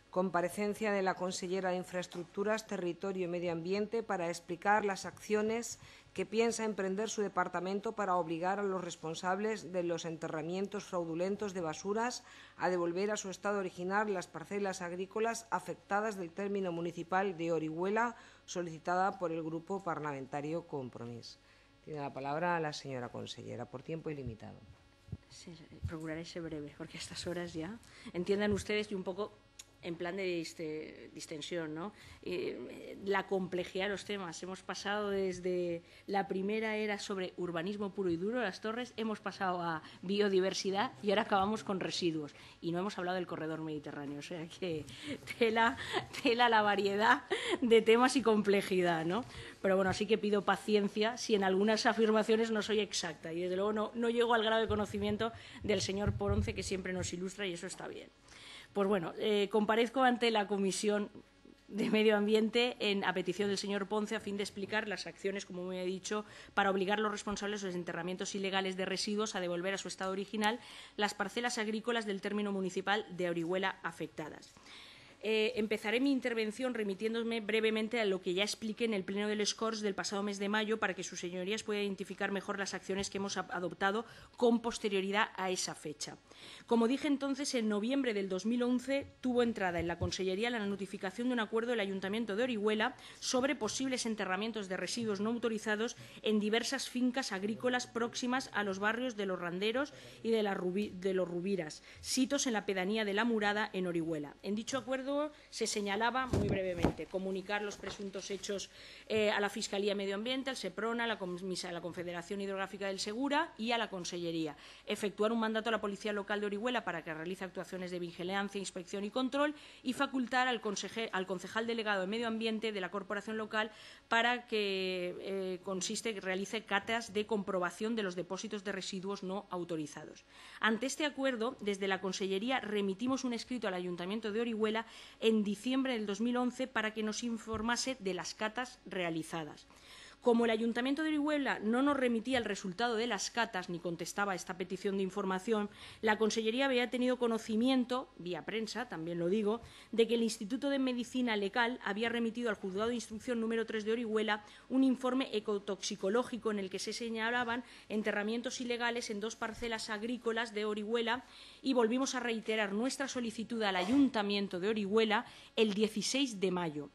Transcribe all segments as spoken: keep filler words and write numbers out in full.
Comparecencia de la consellera de Infraestructuras, Territorio y Medio Ambiente para explicar las acciones que piensa emprender su departamento para obligar a los responsables de los enterramientos fraudulentos de basuras a devolver a su estado original las parcelas agrícolas afectadas del término municipal de Orihuela, solicitada por el Grupo Parlamentario Compromís. Tiene la palabra la señora consellera, por tiempo ilimitado. Sí, procuraré ser breve, porque a estas horas ya entiendan ustedes y un poco en plan de este, distensión, ¿no? Eh, la complejidad de los temas. Hemos pasado desde la primera era sobre urbanismo puro y duro, las torres, hemos pasado a biodiversidad y ahora acabamos con residuos. Y no hemos hablado del corredor mediterráneo, o sea que tela, tela la variedad de temas y complejidad, ¿no? Pero bueno, así que pido paciencia si en algunas afirmaciones no soy exacta y desde luego no, no llego al grado de conocimiento del señor Ponce, que siempre nos ilustra, y eso está bien. Pues bueno, eh, comparezco ante la Comisión de Medio Ambiente en, a petición del señor Ponce a fin de explicar las acciones, como me he dicho, para obligar a los responsables de los enterramientos ilegales de residuos a devolver a su estado original las parcelas agrícolas del término municipal de Orihuela afectadas. Eh, empezaré mi intervención remitiéndome brevemente a lo que ya expliqué en el Pleno del Escorts del pasado mes de mayo para que sus señorías puedan identificar mejor las acciones que hemos adoptado con posterioridad a esa fecha. Como dije entonces, en noviembre del dos mil once tuvo entrada en la Consellería la notificación de un acuerdo del Ayuntamiento de Orihuela sobre posibles enterramientos de residuos no autorizados en diversas fincas agrícolas próximas a los barrios de Los Randeros y de, la Rubi, de Los Rubiras, sitos en la pedanía de La Murada, en Orihuela. En dicho acuerdo se señalaba, muy brevemente, comunicar los presuntos hechos eh, a la Fiscalía de Medio Ambiente, al SEPRONA, a la, a la Confederación Hidrográfica del Segura y a la Consellería. Efectuar un mandato a la Policía Local de Orihuela para que realice actuaciones de vigilancia, inspección y control y facultar al, al concejal delegado de Medio Ambiente de la Corporación Local para que eh, consiste que realice catas de comprobación de los depósitos de residuos no autorizados. Ante este acuerdo, desde la Consellería remitimos un escrito al Ayuntamiento de Orihuela en diciembre del dos mil once para que nos informase de las catas realizadas. Como el Ayuntamiento de Orihuela no nos remitía el resultado de las catas ni contestaba a esta petición de información, la Consellería había tenido conocimiento, vía prensa, también lo digo, de que el Instituto de Medicina Legal había remitido al Juzgado de Instrucción número tres de Orihuela un informe ecotoxicológico en el que se señalaban enterramientos ilegales en dos parcelas agrícolas de Orihuela y volvimos a reiterar nuestra solicitud al Ayuntamiento de Orihuela el dieciséis de mayo.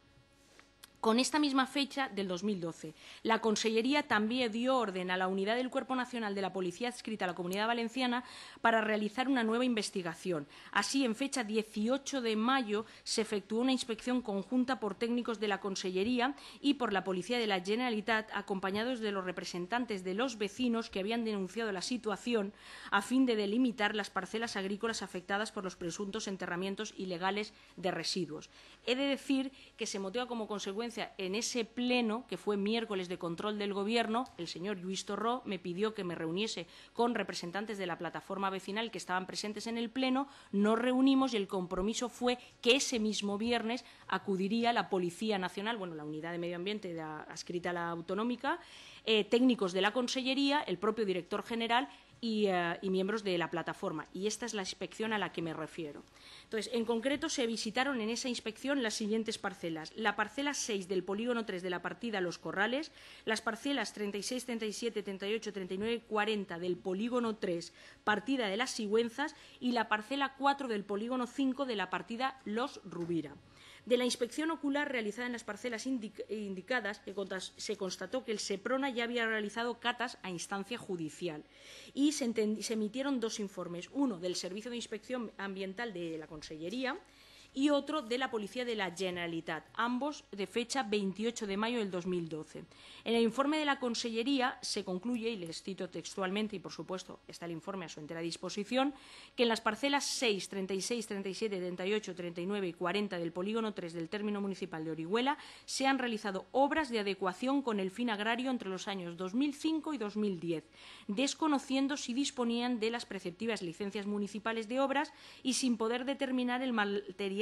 Con esta misma fecha del dos mil doce, la Consellería también dio orden a la Unidad del Cuerpo Nacional de la Policía adscrita a la Comunidad Valenciana para realizar una nueva investigación. Así, en fecha dieciocho de mayo, se efectuó una inspección conjunta por técnicos de la Consellería y por la Policía de la Generalitat, acompañados de los representantes de los vecinos que habían denunciado la situación, a fin de delimitar las parcelas agrícolas afectadas por los presuntos enterramientos ilegales de residuos. He de decir que se motiva como consecuencia en ese pleno, que fue miércoles de control del Gobierno, el señor Lluís Torró me pidió que me reuniese con representantes de la plataforma vecinal que estaban presentes en el pleno, nos reunimos y el compromiso fue que ese mismo viernes acudiría la Policía Nacional, bueno, la Unidad de Medio Ambiente la, adscrita a la Autonómica, eh, técnicos de la Consellería, el propio director general y, uh, y miembros de la plataforma. Y esta es la inspección a la que me refiero. Entonces, en concreto, se visitaron en esa inspección las siguientes parcelas. La parcela seis del polígono tres de la partida Los Corrales, las parcelas treinta y seis, treinta y siete, treinta y ocho, treinta y nueve y cuarenta del polígono tres, partida de Las Sigüenzas, y la parcela cuatro del polígono cinco de la partida Los Rubira. De la inspección ocular realizada en las parcelas indicadas, se constató que el SEPRONA ya había realizado catas a instancia judicial y se, se emitieron dos informes, uno del Servicio de Inspección Ambiental de la Consellería y otro de la Policía de la Generalitat, ambos de fecha veintiocho de mayo del dos mil doce. En el informe de la Consellería se concluye, y les cito textualmente, y por supuesto está el informe a su entera disposición, que en las parcelas seis, treinta y seis, treinta y siete, treinta y ocho, treinta y nueve y cuarenta del polígono tres del término municipal de Orihuela se han realizado obras de adecuación con el fin agrario entre los años dos mil cinco y dos mil diez, desconociendo si disponían de las preceptivas licencias municipales de obras y sin poder determinar el material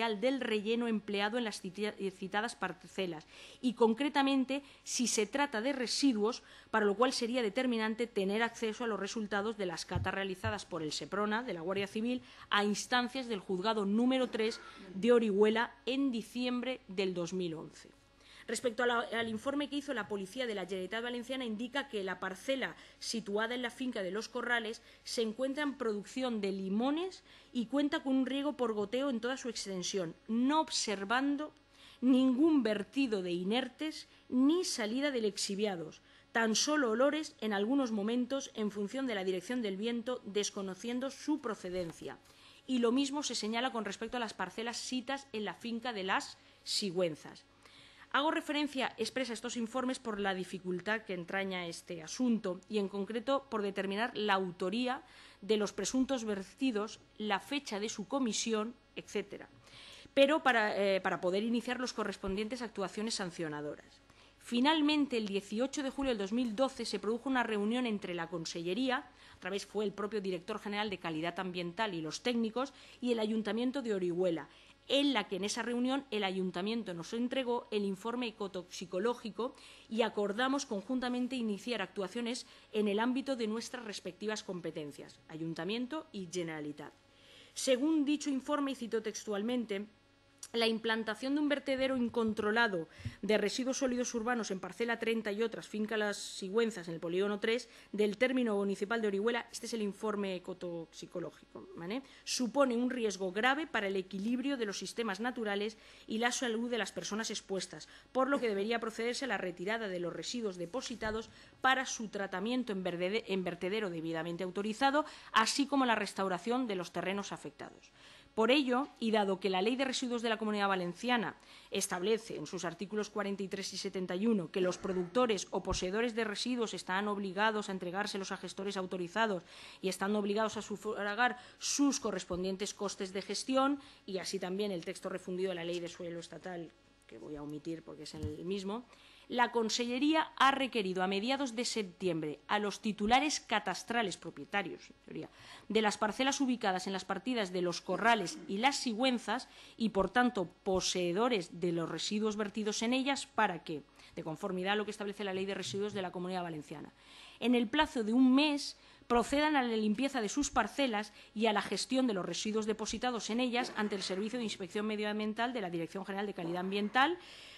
material del relleno empleado en las citadas parcelas y, concretamente, si se trata de residuos, para lo cual sería determinante tener acceso a los resultados de las catas realizadas por el SEPRONA de la Guardia Civil a instancias del Juzgado número tres de Orihuela en diciembre del dos mil once. Respecto a la, al informe que hizo la Policía de la Generalitat Valenciana, indica que la parcela situada en la finca de Los Corrales se encuentra en producción de limones y cuenta con un riego por goteo en toda su extensión, no observando ningún vertido de inertes ni salida de lixiviados, tan solo olores en algunos momentos en función de la dirección del viento, desconociendo su procedencia. Y lo mismo se señala con respecto a las parcelas sitas en la finca de Las Sigüenzas. Hago referencia expresa a estos informes por la dificultad que entraña este asunto y, en concreto, por determinar la autoría de los presuntos vertidos, la fecha de su comisión, etcétera, pero para, eh, para poder iniciar las correspondientes actuaciones sancionadoras. Finalmente, el dieciocho de julio del dos mil doce se produjo una reunión entre la Consellería, a través fue el propio Director General de Calidad Ambiental y los técnicos, y el Ayuntamiento de Orihuela, en la que en esa reunión el Ayuntamiento nos entregó el informe ecotoxicológico y acordamos conjuntamente iniciar actuaciones en el ámbito de nuestras respectivas competencias, Ayuntamiento y Generalitat. Según dicho informe, y cito textualmente, la implantación de un vertedero incontrolado de residuos sólidos urbanos en parcela treinta y otras, finca Las Sigüenzas, en el polígono tres del término municipal de Orihuela, este es el informe ecotoxicológico, ¿vale?, supone un riesgo grave para el equilibrio de los sistemas naturales y la salud de las personas expuestas, por lo que debería procederse a la retirada de los residuos depositados para su tratamiento en vertedero debidamente autorizado, así como la restauración de los terrenos afectados. Por ello, y dado que la Ley de Residuos de la Comunidad Valenciana establece en sus artículos cuarenta y tres y setenta y uno que los productores o poseedores de residuos están obligados a entregárselos a gestores autorizados y están obligados a sufragar sus correspondientes costes de gestión, y así también el texto refundido de la Ley de Suelo Estatal, que voy a omitir porque es el mismo, la Consellería ha requerido a mediados de septiembre a los titulares catastrales propietarios en teoría, de las parcelas ubicadas en las partidas de Los Corrales y Las Sigüenzas y, por tanto, poseedores de los residuos vertidos en ellas para que, de conformidad a lo que establece la Ley de Residuos de la Comunidad Valenciana, en el plazo de un mes procedan a la limpieza de sus parcelas y a la gestión de los residuos depositados en ellas ante el Servicio de Inspección Medioambiental de la Dirección General de Calidad Ambiental,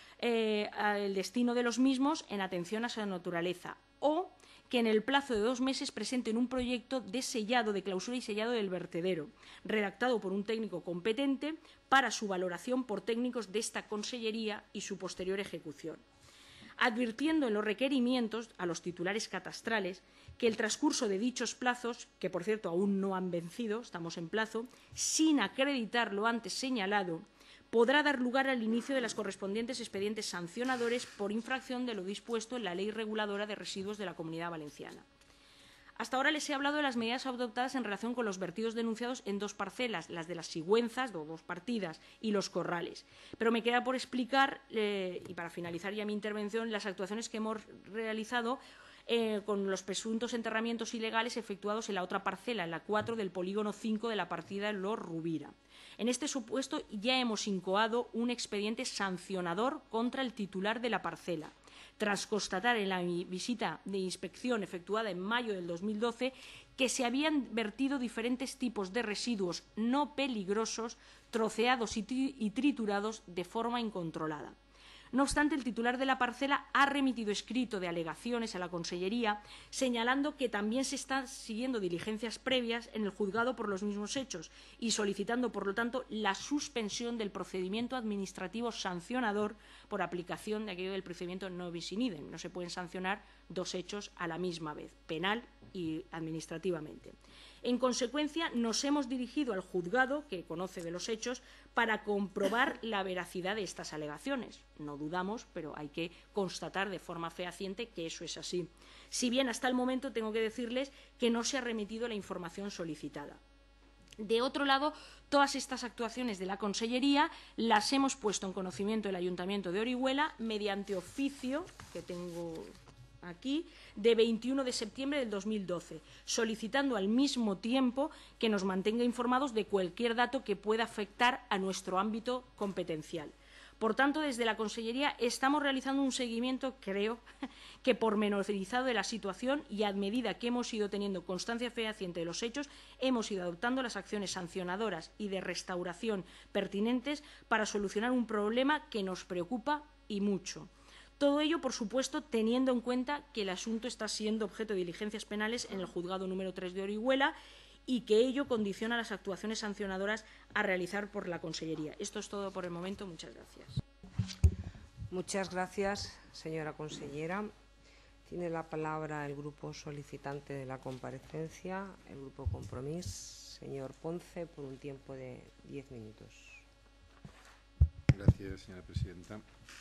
Eh, el destino de los mismos en atención a su naturaleza, o que en el plazo de dos meses presenten un proyecto de sellado, de clausura y sellado del vertedero, redactado por un técnico competente para su valoración por técnicos de esta Consellería y su posterior ejecución, advirtiendo en los requerimientos a los titulares catastrales que el transcurso de dichos plazos, que por cierto aún no han vencido, estamos en plazo, sin acreditar lo antes señalado, podrá dar lugar al inicio de las correspondientes expedientes sancionadores por infracción de lo dispuesto en la Ley Reguladora de Residuos de la Comunidad Valenciana. Hasta ahora les he hablado de las medidas adoptadas en relación con los vertidos denunciados en dos parcelas, las de Las Sigüenzas, de dos partidas, y Los Corrales. Pero me queda por explicar, eh, y para finalizar ya mi intervención, las actuaciones que hemos realizado Eh, con los presuntos enterramientos ilegales efectuados en la otra parcela, en la cuatro del polígono cinco de la partida de Los Rubira. En este supuesto ya hemos incoado un expediente sancionador contra el titular de la parcela, tras constatar en la visita de inspección efectuada en mayo del dos mil doce que se habían vertido diferentes tipos de residuos no peligrosos, troceados y, tri y triturados de forma incontrolada. No obstante, el titular de la parcela ha remitido escrito de alegaciones a la Consellería, señalando que también se están siguiendo diligencias previas en el juzgado por los mismos hechos y solicitando, por lo tanto, la suspensión del procedimiento administrativo sancionador por aplicación de aquello del procedimiento no bis in idem. No se pueden sancionar dos hechos a la misma vez, penal y administrativamente. En consecuencia, nos hemos dirigido al juzgado, que conoce de los hechos, para comprobar la veracidad de estas alegaciones. No dudamos, pero hay que constatar de forma fehaciente que eso es así. Si bien hasta el momento tengo que decirles que no se ha remitido la información solicitada. De otro lado, todas estas actuaciones de la Consellería las hemos puesto en conocimiento del Ayuntamiento de Orihuela mediante oficio, que tengo aquí, de veintiuno de septiembre del dos mil doce, solicitando al mismo tiempo que nos mantenga informados de cualquier dato que pueda afectar a nuestro ámbito competencial. Por tanto, desde la Consellería estamos realizando un seguimiento, creo, que pormenorizado de la situación y a medida que hemos ido teniendo constancia fehaciente de los hechos, hemos ido adoptando las acciones sancionadoras y de restauración pertinentes para solucionar un problema que nos preocupa y mucho. Todo ello, por supuesto, teniendo en cuenta que el asunto está siendo objeto de diligencias penales en el juzgado número tres de Orihuela y que ello condiciona las actuaciones sancionadoras a realizar por la Consellería. Esto es todo por el momento. Muchas gracias. Muchas gracias, señora consellera. Tiene la palabra el grupo solicitante de la comparecencia, el grupo Compromís. Señor Ponce, por un tiempo de diez minutos. Gracias, señora presidenta.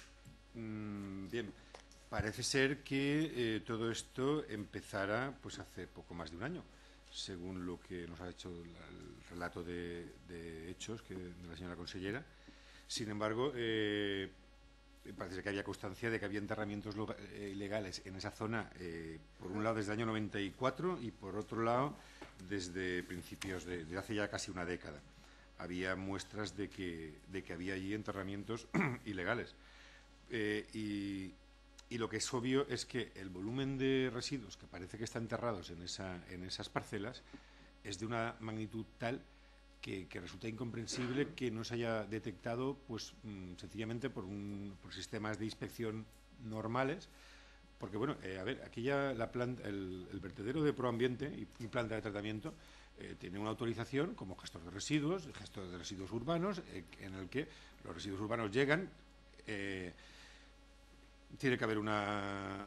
Mm, bien, parece ser que eh, todo esto empezara pues hace poco más de un año, según lo que nos ha hecho el relato de, de hechos que, de la señora consellera. Sin embargo, eh, parece que había constancia de que había enterramientos eh, ilegales en esa zona, eh, por un lado desde el año noventa y cuatro y por otro lado desde principios de, de hace ya casi una década. Había muestras de que, de que había allí enterramientos ilegales. Eh, y, y lo que es obvio es que el volumen de residuos que parece que están enterrados en, esa, en esas parcelas es de una magnitud tal que, que resulta incomprensible que no se haya detectado pues mmm, sencillamente por, un, por sistemas de inspección normales, porque bueno, eh, a ver, aquí ya la planta, el, el vertedero de Proambiente y, y planta de tratamiento eh, tiene una autorización como gestor de residuos, gestor de residuos urbanos, eh, en el que los residuos urbanos llegan, eh, tiene que haber una,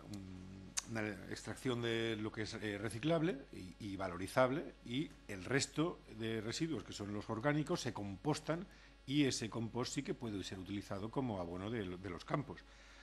una extracción de lo que es eh, reciclable y, y valorizable, y el resto de residuos, que son los orgánicos, se compostan y ese compost sí que puede ser utilizado como abono de, de los campos.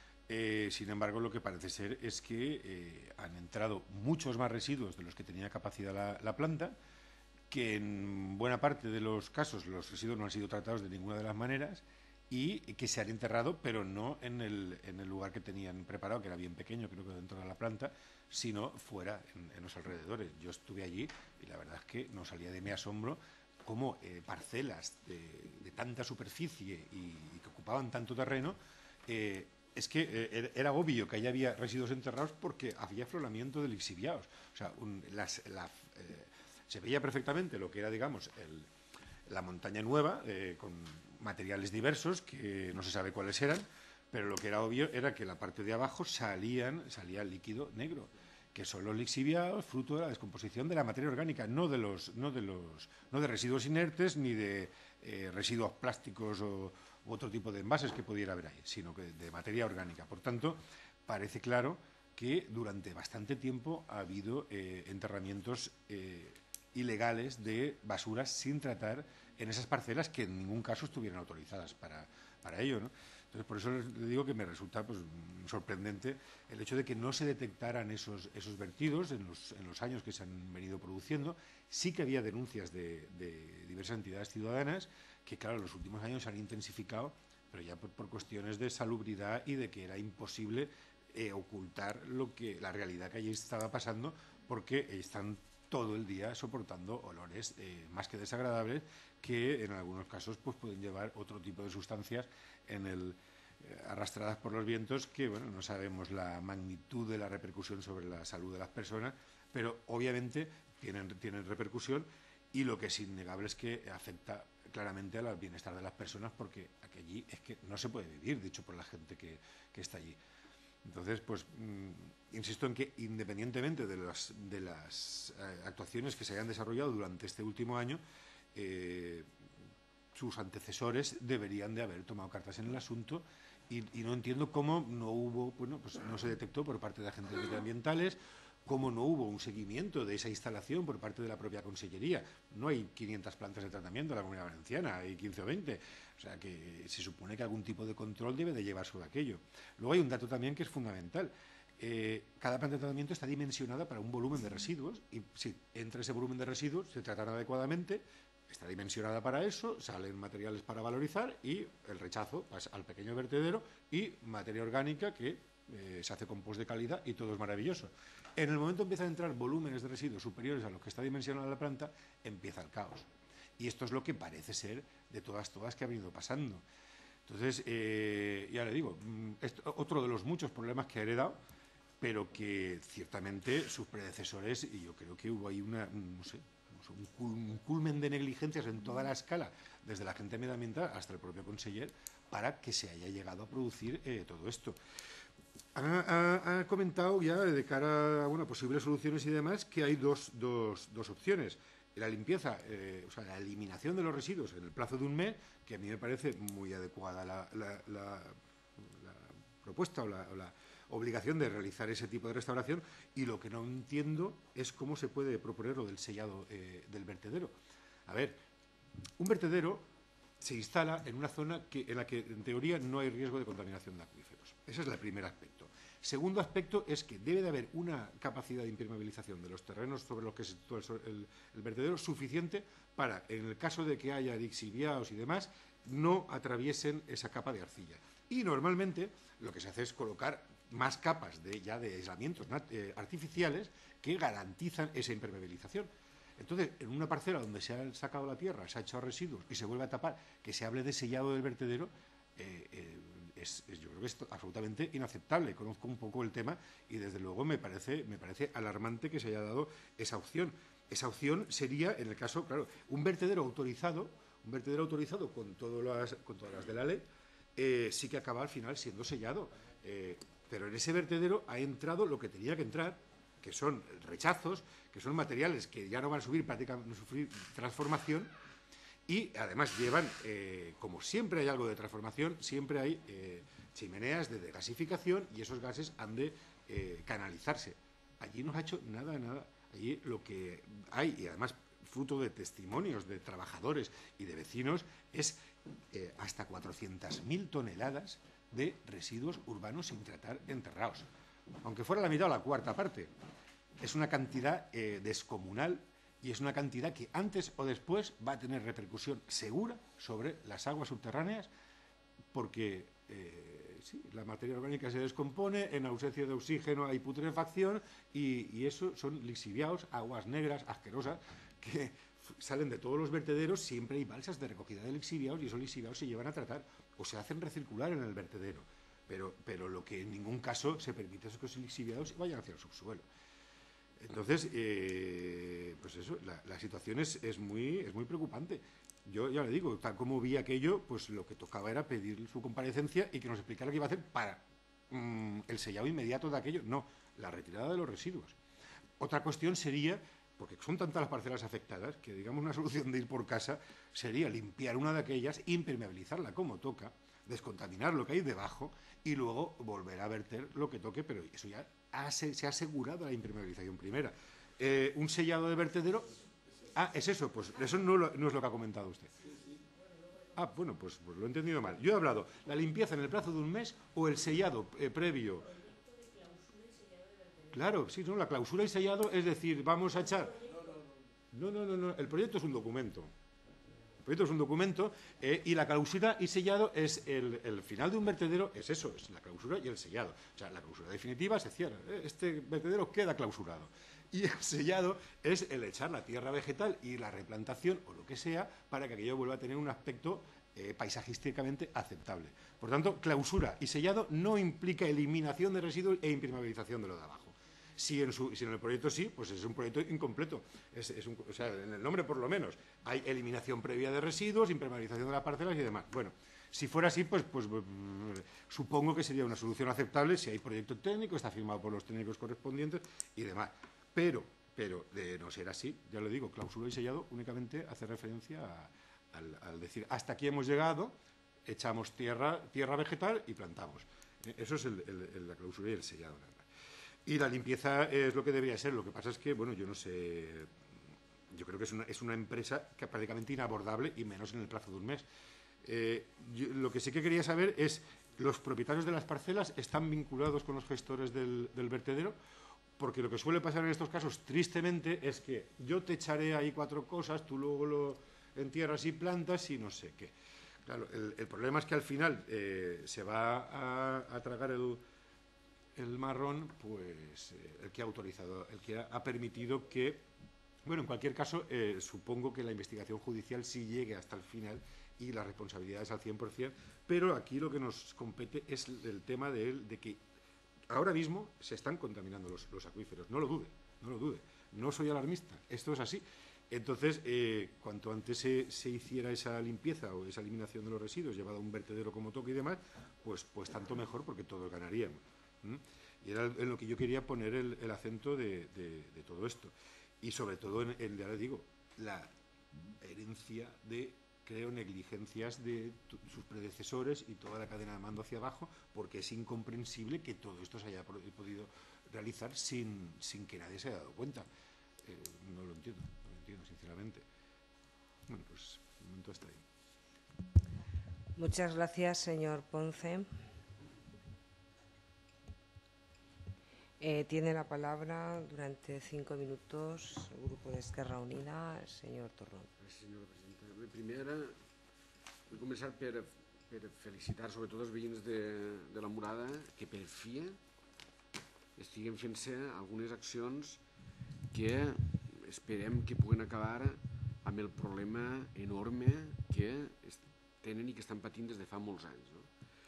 Eh, sin embargo, lo que parece ser es que eh, han entrado muchos más residuos de los que tenía capacidad la, la planta, que en buena parte de los casos los residuos no han sido tratados de ninguna de las maneras y que se han enterrado, pero no en el, en el lugar que tenían preparado, que era bien pequeño, creo que dentro de la planta, sino fuera, en, en los alrededores. Yo estuve allí y la verdad es que no salía de mi asombro cómo eh, parcelas de, de tanta superficie y, y que ocupaban tanto terreno, eh, es que eh, era obvio que allí había residuos enterrados porque había afloramiento de lixiviados. O sea, un, las, la, eh, se veía perfectamente lo que era, digamos, el, la montaña nueva, eh, con materiales diversos que no se sabe cuáles eran, pero lo que era obvio era que la parte de abajo salían, salía líquido negro, que son los lixiviados, fruto de la descomposición de la materia orgánica, no de los, no de los, no de residuos inertes ni de eh, residuos plásticos o u otro tipo de envases que pudiera haber ahí, sino que de materia orgánica. Por tanto, parece claro que durante bastante tiempo ha habido eh, enterramientos eh, ilegales de basuras sin tratar en esas parcelas que en ningún caso estuvieran autorizadas para, para ello, ¿no? Entonces, por eso le digo que me resulta pues, sorprendente el hecho de que no se detectaran esos, esos vertidos en los, en los años que se han venido produciendo. Sí que había denuncias de, de diversas entidades ciudadanas que, claro, en los últimos años se han intensificado, pero ya por, por cuestiones de salubridad y de que era imposible eh, ocultar lo que, la realidad que allí estaba pasando, porque están todo el día soportando olores eh, más que desagradables que en algunos casos pues, pueden llevar otro tipo de sustancias en el, eh, arrastradas por los vientos que bueno, no sabemos la magnitud de la repercusión sobre la salud de las personas, pero obviamente tienen, tienen repercusión, y lo que es innegable es que afecta claramente al bienestar de las personas, porque allí es que no se puede vivir, dicho por la gente que, que está allí. Entonces, pues, mmm, insisto en que independientemente de las, de las eh, actuaciones que se hayan desarrollado durante este último año, eh, sus antecesores deberían de haber tomado cartas en el asunto, y, y no entiendo cómo no hubo, bueno, pues no se detectó por parte de agentes medioambientales, cómo no hubo un seguimiento de esa instalación por parte de la propia Consellería. No hay quinientas plantas de tratamiento en la Comunidad Valenciana, hay quince o veinte. O sea que se supone que algún tipo de control debe de llevar sobre aquello. Luego hay un dato también que es fundamental. Eh, cada planta de tratamiento está dimensionada para un volumen de residuos, y si entre ese volumen de residuos se tratan adecuadamente, está dimensionada para eso, salen materiales para valorizar y el rechazo pasa al pequeño vertedero y materia orgánica que eh, se hace compost de calidad y todo es maravilloso. En el momento empiezan a entrar volúmenes de residuos superiores a lo que está dimensionada la planta, empieza el caos. Y esto es lo que parece ser de todas, todas que ha venido pasando. Entonces, eh, ya le digo, es otro de los muchos problemas que ha heredado, pero que ciertamente sus predecesores, y yo creo que hubo ahí una, no sé, un culmen de negligencias en toda la escala, desde la agente medioambiental hasta el propio conseller, para que se haya llegado a producir eh, todo esto. Ha, ha, ha comentado ya, de cara a bueno, posibles soluciones y demás, que hay dos, dos, dos opciones. La limpieza, eh, o sea, la eliminación de los residuos en el plazo de un mes, que a mí me parece muy adecuada la, la, la, la propuesta o la, o la obligación de realizar ese tipo de restauración, y lo que no entiendo es cómo se puede proponer lo del sellado eh, del vertedero. A ver, un vertedero se instala en una zona que, en la que en teoría no hay riesgo de contaminación de acuíferos. Ese es el primer aspecto. Segundo aspecto es que debe de haber una capacidad de impermeabilización de los terrenos sobre los que se sitúa el, el, el vertedero suficiente para, en el caso de que haya lixiviados y demás, no atraviesen esa capa de arcilla. Y normalmente lo que se hace es colocar más capas de, ya de aislamientos eh, artificiales que garantizan esa impermeabilización. Entonces, en una parcela donde se ha sacado la tierra, se ha echado residuos y se vuelve a tapar, que se hable de sellado del vertedero, eh, eh, es, es, yo creo que es absolutamente inaceptable. Conozco un poco el tema y, desde luego, me parece, me parece alarmante que se haya dado esa opción. Esa opción sería, en el caso, claro, un vertedero autorizado, un vertedero autorizado con, todo las, con todas las de la ley, eh, sí que acaba al final siendo sellado. Eh, pero en ese vertedero ha entrado lo que tenía que entrar, que son rechazos, que son materiales que ya no van a subir prácticamente, no sufrir transformación, y además llevan, eh, como siempre hay algo de transformación, siempre hay eh, chimeneas de gasificación y esos gases han de eh, canalizarse. Allí no ha hecho nada, nada. Allí lo que hay, y además fruto de testimonios de trabajadores y de vecinos, es eh, hasta cuatrocientas mil toneladas de residuos urbanos sin tratar enterrados. Aunque fuera la mitad o la cuarta parte, es una cantidad eh, descomunal, y es una cantidad que antes o después va a tener repercusión segura sobre las aguas subterráneas, porque eh, sí, la materia orgánica se descompone, en ausencia de oxígeno hay putrefacción, y, y eso son lixiviados, aguas negras, asquerosas, que salen de todos los vertederos. Siempre hay balsas de recogida de lixiviados y esos lixiviados se llevan a tratar o se hacen recircular en el vertedero. Pero, pero lo que en ningún caso se permite es que esos lixiviados vayan hacia el subsuelo. Entonces, eh, pues eso, la, la situación es, es, muy, es muy preocupante. Yo ya le digo, tal como vi aquello, pues lo que tocaba era pedir su comparecencia y que nos explicara qué iba a hacer para mmm, el sellado inmediato de aquello. No, la retirada de los residuos. Otra cuestión sería, porque son tantas las parcelas afectadas, que digamos una solución de ir por casa sería limpiar una de aquellas, impermeabilizarla como toca, descontaminar lo que hay debajo y luego volver a verter lo que toque, pero eso ya ha, se, se ha asegurado la impermeabilización primera. Eh, un sellado de vertedero... Ah, es eso, pues eso no, lo, no es lo que ha comentado usted. Ah, bueno, pues, pues lo he entendido mal. Yo he hablado la limpieza en el plazo de un mes o el sellado eh, previo. Claro, sí, no, la clausura y sellado, es decir, vamos a echar... No, no, no, no, el proyecto es un documento. El proyecto es un documento eh, y la clausura y sellado es el, el final de un vertedero, es eso, es la clausura y el sellado. O sea, la clausura definitiva se cierra, eh, este vertedero queda clausurado. Y el sellado es el echar la tierra vegetal y la replantación o lo que sea para que aquello vuelva a tener un aspecto eh, paisajísticamente aceptable. Por tanto, clausura y sellado no implica eliminación de residuos e impermeabilización de lo de abajo. Si en, su, si en el proyecto sí, pues es un proyecto incompleto. Es, es un, o sea, en el nombre por lo menos. Hay eliminación previa de residuos, impermeabilización de las parcelas y demás. Bueno, si fuera así, pues, pues, pues supongo que sería una solución aceptable si hay proyecto técnico, está firmado por los técnicos correspondientes y demás. Pero, pero de no ser así, ya lo digo, clausura y sellado únicamente hace referencia a, al, al decir hasta aquí hemos llegado, echamos tierra, tierra vegetal y plantamos. Eso es el, el, el, la clausura y el sellado. Y la limpieza es lo que debería ser. Lo que pasa es que, bueno, yo no sé, yo creo que es una, es una empresa que prácticamente inabordable y menos en el plazo de un mes. Eh, yo, lo que sí que quería saber es, ¿los propietarios de las parcelas están vinculados con los gestores del, del vertedero? Porque lo que suele pasar en estos casos, tristemente, es que yo te echaré ahí cuatro cosas, tú luego lo, en tierras y plantas y no sé qué. Claro, el, el problema es que al final eh, se va a, a tragar el, el marrón, pues eh, el que ha autorizado, el que ha, ha permitido que, bueno, en cualquier caso, eh, supongo que la investigación judicial sí llegue hasta el final y la responsabilidad es al cien por cien, pero aquí lo que nos compete es el tema de, él, de que ahora mismo se están contaminando los, los acuíferos, no lo dude, no lo dude, no soy alarmista, esto es así. Entonces, eh, cuanto antes se, se hiciera esa limpieza o esa eliminación de los residuos llevada a un vertedero como toque y demás, pues, pues tanto mejor porque todos ganaríamos. ¿Mm? Y era en lo que yo quería poner el, el acento de, de, de todo esto. Y sobre todo, en, en, ya les digo, la herencia de, creo, negligencias de sus predecesores y toda la cadena de mando hacia abajo, porque es incomprensible que todo esto se haya podido realizar sin, sin que nadie se haya dado cuenta. Eh, no lo entiendo. Entiendo, sinceramente. Bueno, pues de momento hasta ahí. Muchas gracias, señor Ponce. Eh, tiene la palabra durante cinco minutos el Grupo de Esquerra Unida, el señor Torrón. Gràcies, senyora presidenta. Primera, vull començar per, per felicitar sobretot els veïns de, de la Murada que per fi estiguen fent-se algunes accions que esperem que puguen acabar amb el problema enorme que tenen i que estan patint des de fa molts anys. No?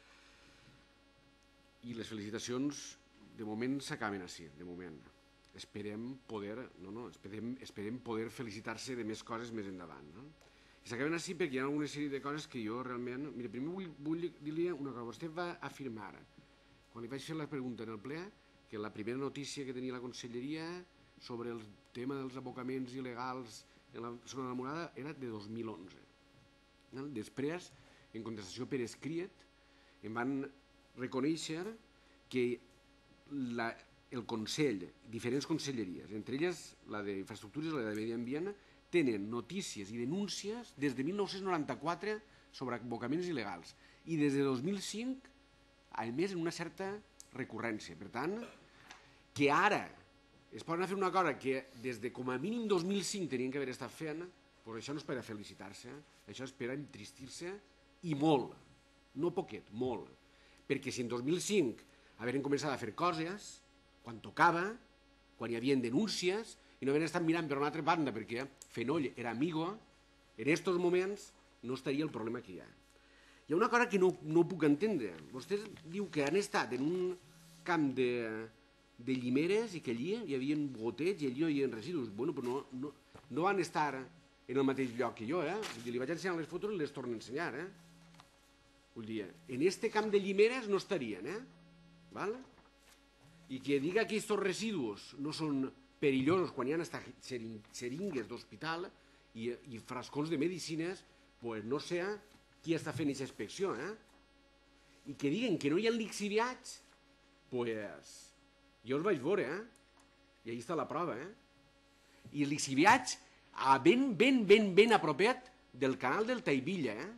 I les felicitacions, de moment, s'acaben així, de moment. Esperem poder, no, no, esperem, esperem poder felicitar-se de més coses més endavant. No? I s'acaben així perquè hi ha alguna sèrie de coses que jo realment... Mira, primer vull, vull dir-li una cosa. Vostè va afirmar, quan li vaig fer la pregunta en el ple, que la primera notícia que tenia la conselleria sobre el tema dels abocaments il·legals en la zona de la Murada era de dos mil onze. Després, en contestació per escrit, em van reconèixer que la, el Consell, diferents conselleries, entre elles la d'Infraestructures i la de Medi Ambient, tenen notícies i denúncies des de mil nou-cents noranta-quatre sobre abocaments il·legals i des de dos mil cinc, a més, en una certa recurrència. Per tant, que ara es poden fer una cosa que des de com a mínim dos mil cinc tenien que haver estat fent, doncs això no és per a felicitar-se, això és per a entristir-se i molt, no poquet, molt. Perquè si en dos mil cinc havien començat a fer coses, quan tocava, quan hi havia denúncies, i no havien estat mirant per una altra banda perquè Fenoll era amigo, en aquests moments no estaria el problema que hi ha. Hi ha una cosa que no, no puc entendre. Vostè diu que han estat en un camp de... de llimeres i que allí hi havia goteig i allí hi havia residus. Bueno, però no, no, no van estar en el mateix lloc que jo, eh? Vull dir, li vaig ensenyar les fotos i les torno a ensenyar, eh? Vull dir, en este camp de llimeres no estarien, eh? Val? I que diga que aquests residus no són perillosos quan hi ha estat xeringues d'hospital i, i frascons de medicines, pues no sé qui està fent aquesta inspecció, eh? I que diguen que no hi ha lixiviats, pues... jo els vaig veure, eh? I allà està la prova, eh? I els lixiviats ben, ben, ben, ben a propet del canal del Taivilla, eh?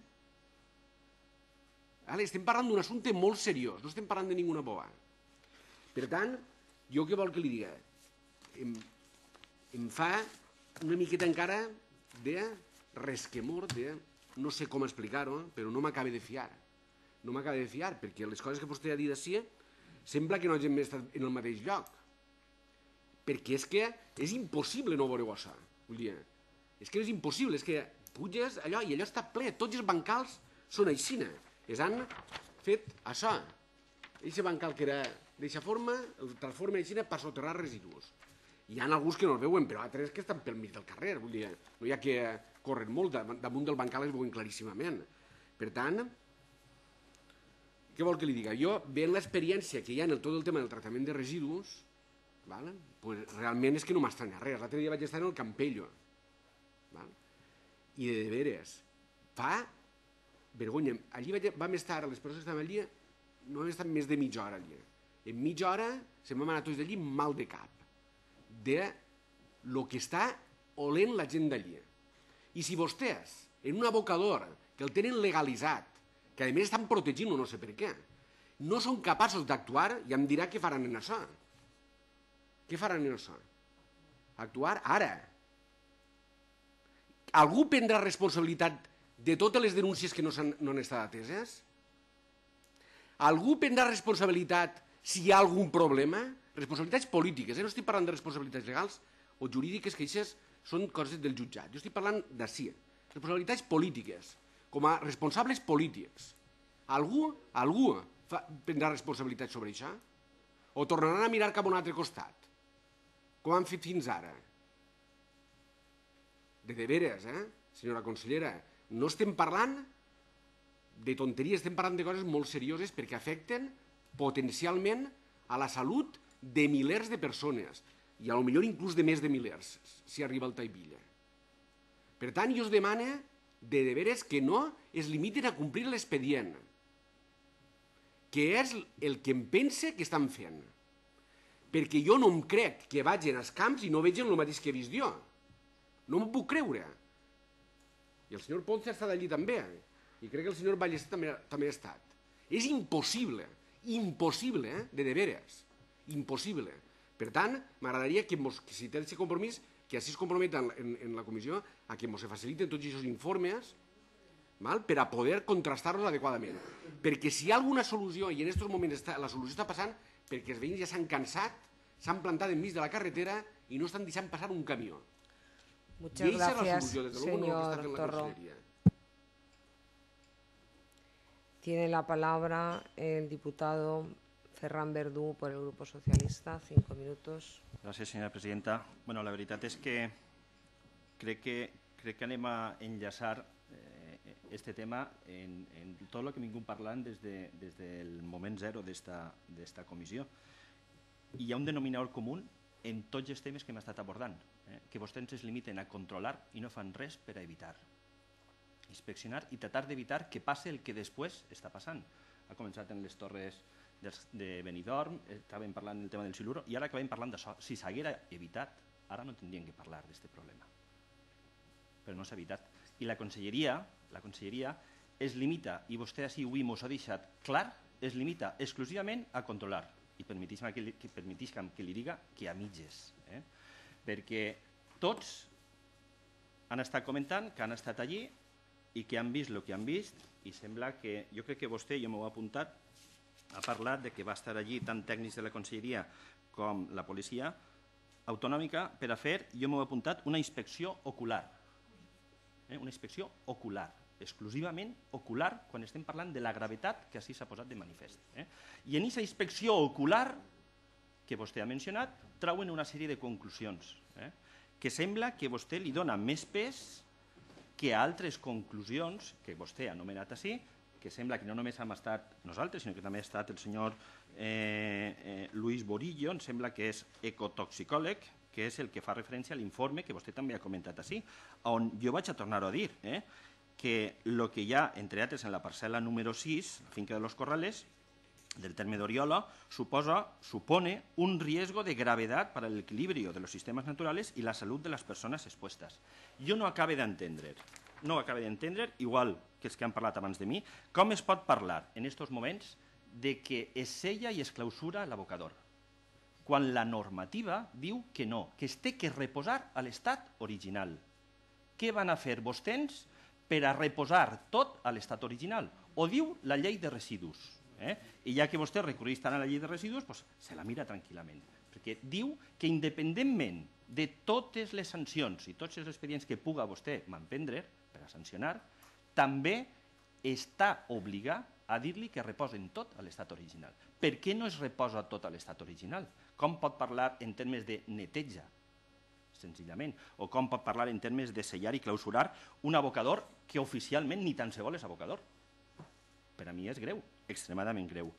Estem parlant d'un assumpte molt seriós, no estem parlant de ninguna boba. Per tant, jo què vol que li diga? Em, em fa una miqueta encara de resquemor, de no sé com explicar-ho, però no m'acaba de fiar. No m'acaba de fiar, perquè les coses que vostè ha dit així sembla que no hagin estat en el mateix lloc. Perquè és que és impossible no veure-ho això. Vull dir, és que és impossible, és que puges allò i allò està ple, tots els bancals són aixina. Es han fet això. Aquest bancal que era d'aquesta forma, el transforma aixina per soterrar residus. Hi ha alguns que no el veuen, però altres que estan pel mig del carrer. Vull dir, no hi ha que córrer molt, damunt del bancal es veuen claríssimament. Per tant, què vol que li diga? Jo, veient l'experiència que hi ha en tot el tema del tractament de residus, realment és que no m'estranya res. L'altre dia vaig estar en el Campello. I de veres, fa vergonya. Allí vam estar, les persones que estaven allí, no hem estat més de mitja hora allí. En mitja hora se'm vam anar tots d'allí mal de cap de lo que està olent la gent d'allí. I si vostès, en un abocador que el tenen legalitzat, que a més estan protegint-ho no sé per què, no són capaços d'actuar, ja em dirà què faran en això. Què faran en això? Actuar ara. Algú prendrà responsabilitat de totes les denúncies que no han estat ateses? Algú prendrà responsabilitat si hi ha algun problema? Responsabilitats polítiques, eh? No estic parlant de responsabilitats legals o jurídiques, que aquestes són coses del jutjat. Jo estic parlant d'ací, responsabilitats polítiques, com a responsables polítics. Algú, algú prendrà responsabilitat sobre això? O tornaran a mirar cap a un altre costat, com han fet fins ara? De de veres, eh, senyora consellera, no estem parlant de tonteries, estem parlant de coses molt serioses perquè afecten potencialment a la salut de milers de persones i potser inclús de més de milers, si arriba al Taivilla. Per tant, jo us demano de de veres que no es limiten a complir l'expedient, que és el que em pense que estan fent. Perquè jo no em crec que vagin als camps i no vegin el mateix que he vist jo. No m'ho puc creure. I el senyor Ponce ha estat allí també. I crec que el senyor Ballester també, també ha estat. És impossible, impossible, eh? de de veres. Impossible. Per tant, m'agradaria que, mos, que si té aquest compromís, que així es comprometen en, en la comissió a que ens faciliten tots aquests informes, val? Per a poder contrastar-los adequadament. Perquè si hi ha alguna solució, i en aquests moments està, la solució està passant perquè els veïns ja s'han cansat, s'han plantat enmig de la carretera i no estan deixant passar un camió. Muchas gracias, señor Torro. Tiene la palabra el diputado Ferran Verdú por el Grupo Socialista. Cinco minutos. Gràcies, senyora presidenta. Bueno, la veritat és que crec que, crec que anem a enllaçar este tema en, en tot el que hem vingut parlant des, de, des del moment zero d'esta comissió. I hi ha un denominador comú en tots els temes que hem estat abordant, eh? que vostès es limiten a controlar i no fan res per a evitar. Inspeccionar i tratar d'evitar que passi el que després està passant. Ha començat en les torres de Benidorm, estàvem parlant del tema del siluro i ara acabem parlant d'això. Si s'haguera evitat, ara no tindríem que parlar d'aquest problema. Però no s'ha evitat. I la conselleria, la conselleria es limita, i vostè així avui mos ha deixat clar, es limita exclusivament a controlar. I permetisme que, que, permetisme que li diga que a mitges. Eh? Perquè tots han estat comentant que han estat allí i que han vist el que han vist i sembla que, jo crec que vostè, jo m'ho he apuntat, ha parlat de que va estar allí tant tècnics de la conselleria com la policia autonòmica per a fer, jo m'ho he apuntat, una inspecció ocular. Eh? Una inspecció ocular, exclusivament ocular, quan estem parlant de la gravetat que així s'ha posat de manifest. Eh? I en aquesta inspecció ocular que vostè ha mencionat, trauen una sèrie de conclusions, eh? que sembla que vostè li dona més pes que a altres conclusions que vostè ha anomenat així, que sembla que no només hem estat nosaltres, sinó que també ha estat el senyor eh, eh, Luis Borillo, em sembla que és ecotoxicòleg, que és el que fa referència a l'informe que vostè també ha comentat així, on jo vaig a tornar-ho a dir, eh, que el que hi ha, entre altres, en la parcel·la número sis, la finca de los Corrales, del terme d'Oriola, suposa, supone un riesgo de gravedad para el equilibrio de los sistemas naturales y la salud de las personas expuestas. Jo no acabe d'entendre, no acabe d'entendre, igual que els que han parlat abans de mi, com es pot parlar en aquests moments de que es sella i es clausura l'abocador, quan la normativa diu que no, que es té que reposar a l'estat original. Què van a fer vostès per a reposar tot a l'estat original? Ho diu la llei de residus. Eh? I ja que vostè recorreix tant a la llei de residus, pues, se la mira tranquil·lament, perquè diu que independentment de totes les sancions i tots els expedients que puga vostè m'emprendre per a sancionar, també està obligat a dir-li que reposen tot a l'estat original. Per què no es reposa tot a l'estat original? Com pot parlar en termes de neteja, senzillament? O com pot parlar en termes de sellar i clausurar un abocador que oficialment ni tan se vol és abocador? Per a mi és greu, extremadament greu.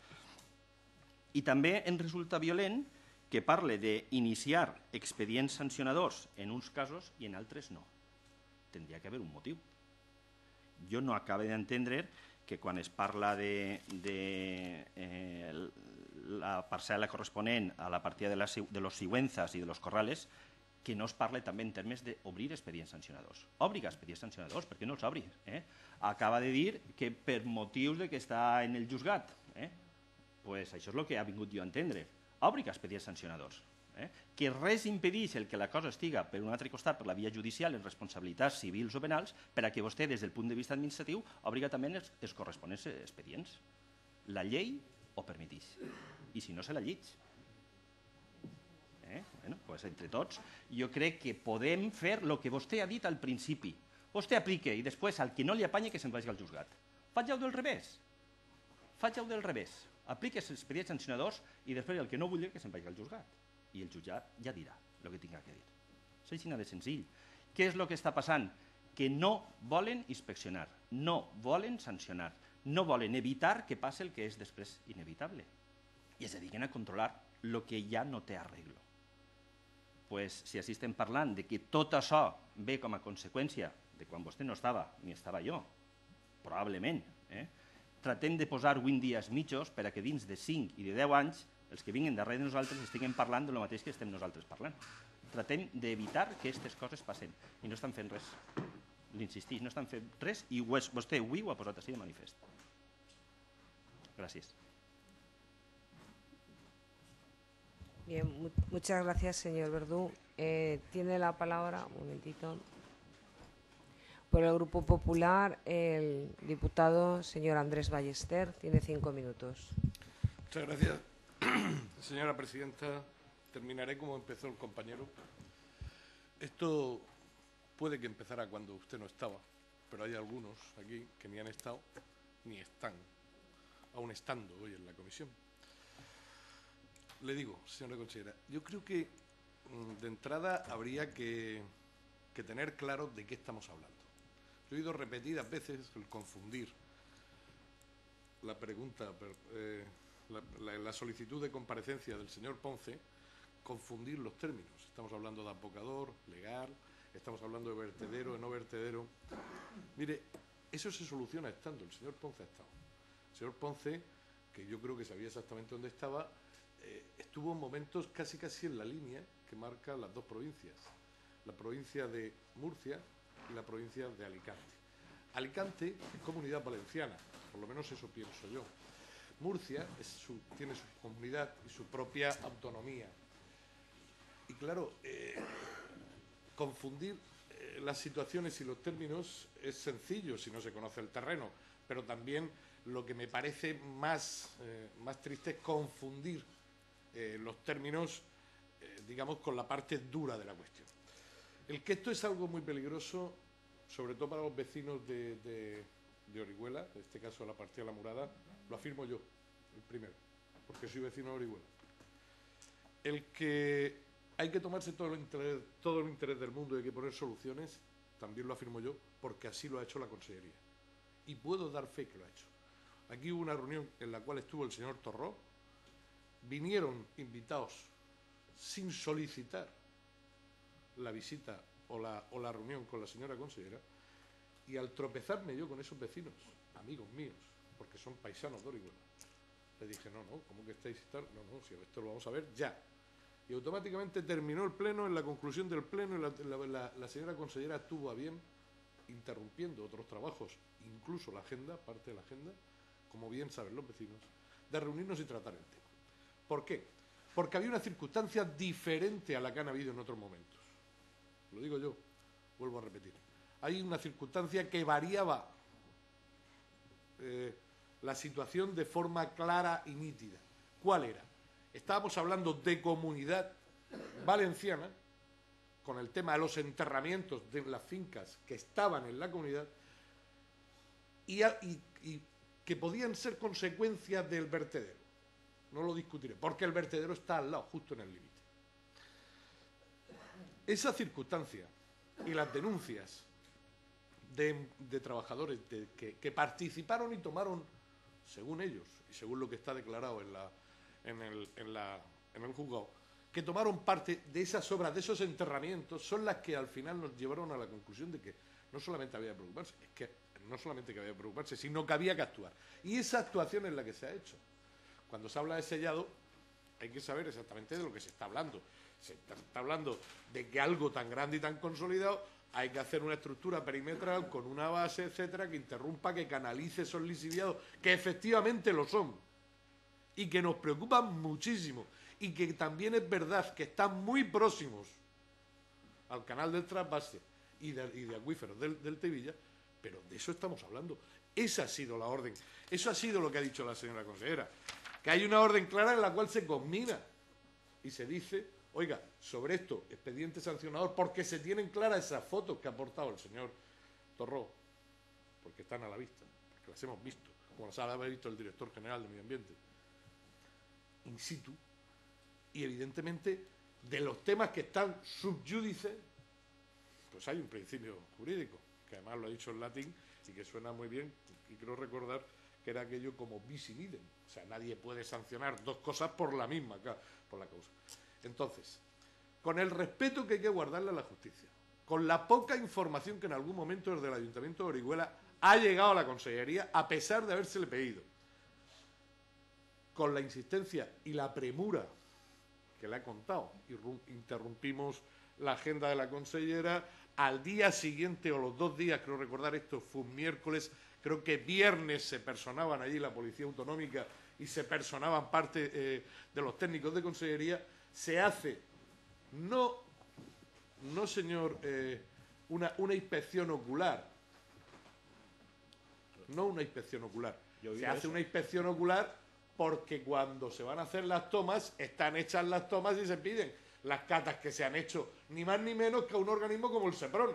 I també em resulta violent que parle d'iniciar expedients sancionadors en uns casos i en altres no. Tindria que haver un motiu. Jo no acabo d'entendre que quan es parla de, de eh, la parcel·la corresponent a la partida de, la, de los Sigüenzas i de los Corrales, que no es parla també en termes d'obrir expedients sancionadors. Obri expedients sancionadors, per què no els obri? Eh? Acaba de dir que per motius de que està en el juzgat. Eh? Pues això és el que ha vingut jo a entendre. Obri expedients sancionadors. Eh? Que res impedeix el que la cosa estiga per un altre costat per la via judicial en responsabilitats civils o penals per a que vostè des del punt de vista administratiu obriga també els, els corresponents expedients. La llei ho permeteix i si no se la lleig. Eh? Bueno, pues entre tots jo crec que podem fer el que vostè ha dit al principi. Vostè aplica i després al que no li apanya que se'n vagi al juzgat. Faig-ho del revés. Faig-ho del revés. Aplica els expedients sancionadors i després el que no vulgui que se'n vagi al juzgat. I el jutjat ja dirà el que tinga que dir. És així de senzill. Què és el que està passant? Que no volen inspeccionar, no volen sancionar, no volen evitar que passi el que és després inevitable. I es dediquen a controlar el que ja no té arreglo. Pues, si així estem parlant de que tot això ve com a conseqüència de quan vostè no estava, ni estava jo, probablement, eh? Tratem de posar avui en dia els mitjos per a que dins de cinc i de deu anys els que vinguin darrere de nosaltres estiguem parlant del mateix que estem nosaltres parlant. Tratem d'evitar que aquestes coses passen i no estan fent res. L'insistís, no estan fent res i vostè avui ho ha posat així de manifest. Gràcies. Bien, muchas gracias, señor Verdú. Eh, tiene la palabra, un momentito, por el Grupo Popular, el diputado señor Andrés Ballester. Tiene cinco minutos. Muchas gracias. Señora presidenta, terminaré como empezó el compañero. Esto puede que empezara cuando usted no estaba, pero hay algunos aquí que ni han estado ni están, aún estando hoy en la comisión. Le digo, señora consejera, yo creo que de entrada habría que, que tener claro de qué estamos hablando. Yo he oído repetidas veces el confundir la pregunta... Eh, La, la, la solicitud de comparecencia del señor Ponce, confundir los términos. Estamos hablando de apocador, legal, estamos hablando de vertedero, de no vertedero. Mire, eso se soluciona estando. El señor Ponce ha estado. El señor Ponce, que yo creo que sabía exactamente dónde estaba, eh, estuvo en momentos casi casi en la línea que marca las dos provincias. La provincia de Murcia y la provincia de Alicante. Alicante es comunidad valenciana, por lo menos eso pienso yo. Murcia es su, tiene su comunidad y su propia autonomía. Y claro, eh, confundir eh, las situaciones y los términos es sencillo si no se conoce el terreno, pero también lo que me parece más, eh, más triste es confundir eh, los términos, eh, digamos, con la parte dura de la cuestión. El que esto es algo muy peligroso, sobre todo para los vecinos de, de, de Orihuela, en este caso de la partida de La Murada, lo afirmo yo, el primero, porque soy vecino de Orihuela. El que hay que tomarse todo el interés, todo el interés del mundo y hay que poner soluciones, también lo afirmo yo, porque así lo ha hecho la Consellería. Y puedo dar fe que lo ha hecho. Aquí hubo una reunión en la cual estuvo el señor Torró, vinieron invitados sin solicitar la visita o la, o la reunión con la señora consejera, y al tropezarme yo con esos vecinos, amigos míos, porque son paisanos de Orihuela, le dije, no, no, ¿cómo que estáis y tal? No, no, si esto lo vamos a ver ya. Y automáticamente terminó el pleno, en la conclusión del pleno, y la, la, la, la señora consejera estuvo a bien, interrumpiendo otros trabajos, incluso la agenda, parte de la agenda, como bien saben los vecinos, de reunirnos y tratar el tema. ¿Por qué? Porque había una circunstancia diferente a la que han habido en otros momentos. Lo digo yo, vuelvo a repetir. Hay una circunstancia que variaba eh, la situación de forma clara y nítida. ¿Cuál era? Estábamos hablando de comunidad valenciana, con el tema de los enterramientos de las fincas que estaban en la comunidad y, a, y, y que podían ser consecuencias del vertedero. No lo discutiré, porque el vertedero está al lado, justo en el límite. Esa circunstancia y las denuncias de, de trabajadores de, que, que participaron y tomaron, según ellos, y según lo que está declarado en, la, en, el, en, la, en el juzgado, que tomaron parte de esas obras, de esos enterramientos, son las que al final nos llevaron a la conclusión de que no solamente había que preocuparse, es que no solamente que había que preocuparse, sino que había que actuar. Y esa actuación es la que se ha hecho. Cuando se habla de sellado, hay que saber exactamente de lo que se está hablando. Se está, está hablando de que algo tan grande y tan consolidado hay que hacer una estructura perimetral con una base, etcétera, que interrumpa, que canalice esos lixiviados, que efectivamente lo son y que nos preocupan muchísimo y que también es verdad que están muy próximos al canal del trasvase y de, y de acuíferos del, del Tevilla, pero de eso estamos hablando. Esa ha sido la orden, eso ha sido lo que ha dicho la señora consejera, que hay una orden clara en la cual se combina y se dice, oiga, sobre esto, expediente sancionador, porque se tienen claras esas fotos que ha aportado el señor Torró, porque están a la vista, porque las hemos visto, como las ha visto el director general de Medio Ambiente, in situ, y evidentemente de los temas que están subyúdice, pues hay un principio jurídico, que además lo ha dicho en latín y que suena muy bien, y creo recordar que era aquello como bis in idem, o sea, nadie puede sancionar dos cosas por la misma, por la causa. Entonces, con el respeto que hay que guardarle a la justicia, con la poca información que en algún momento desde el Ayuntamiento de Orihuela ha llegado a la Consellería, a pesar de habérsele pedido, con la insistencia y la premura que le ha contado, interrumpimos la agenda de la consellera, al día siguiente o los dos días, creo recordar, esto fue un miércoles, creo que viernes se personaban allí la Policía Autonómica y se personaban parte eh, de los técnicos de consellería, se hace, no, no señor, eh, una, una inspección ocular, no una inspección ocular, se hace eso. una inspección ocular porque cuando se van a hacer las tomas, están hechas las tomas y se piden las catas que se han hecho, ni más ni menos que a un organismo como el SEPRONA,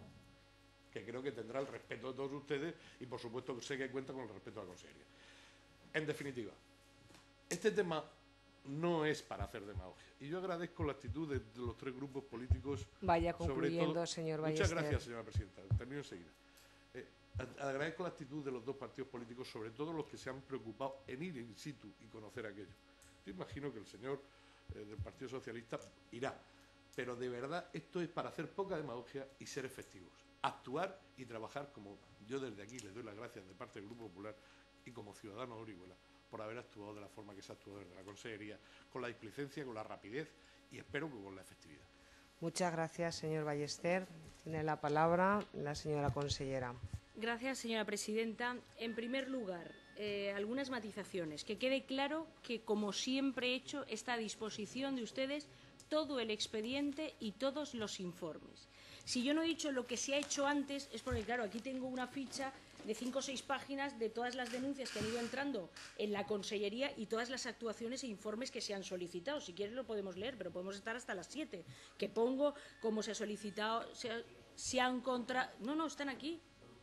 que creo que tendrá el respeto de todos ustedes y por supuesto que sé que cuenta con el respeto de la Consellería. En definitiva, este tema no es para hacer demagogia. Y yo agradezco la actitud de, de los tres grupos políticos. Vaya sobre concluyendo, todo, señor Muchas Ballester. gracias, señora presidenta. Termino enseguida. Eh, agradezco la actitud de los dos partidos políticos, sobre todo los que se han preocupado en ir in situ y conocer aquello. Yo imagino que el señor eh, del Partido Socialista irá, pero de verdad esto es para hacer poca demagogia y ser efectivos. Actuar y trabajar como yo desde aquí les doy las gracias de parte del Grupo Popular y como ciudadano de Orihuela por haber actuado de la forma que se ha actuado desde la Consellería, con la displicencia, con la rapidez y espero que con la efectividad. Muchas gracias, señor Ballester. Tiene la palabra la señora consellera. Gracias, señora presidenta. En primer lugar, eh, algunas matizaciones. Que quede claro que, como siempre he hecho, está a disposición de ustedes todo el expediente y todos los informes. Si yo no he dicho lo que se ha hecho antes, es porque, claro, aquí tengo una ficha de cinco o seis páginas de todas las denuncias que han ido entrando en la Consellería y todas las actuaciones e informes que se han solicitado. Si quieres lo podemos leer, pero podemos estar hasta las siete. Que pongo cómo se ha solicitado, se, ha, se han contra... No, no, están aquí.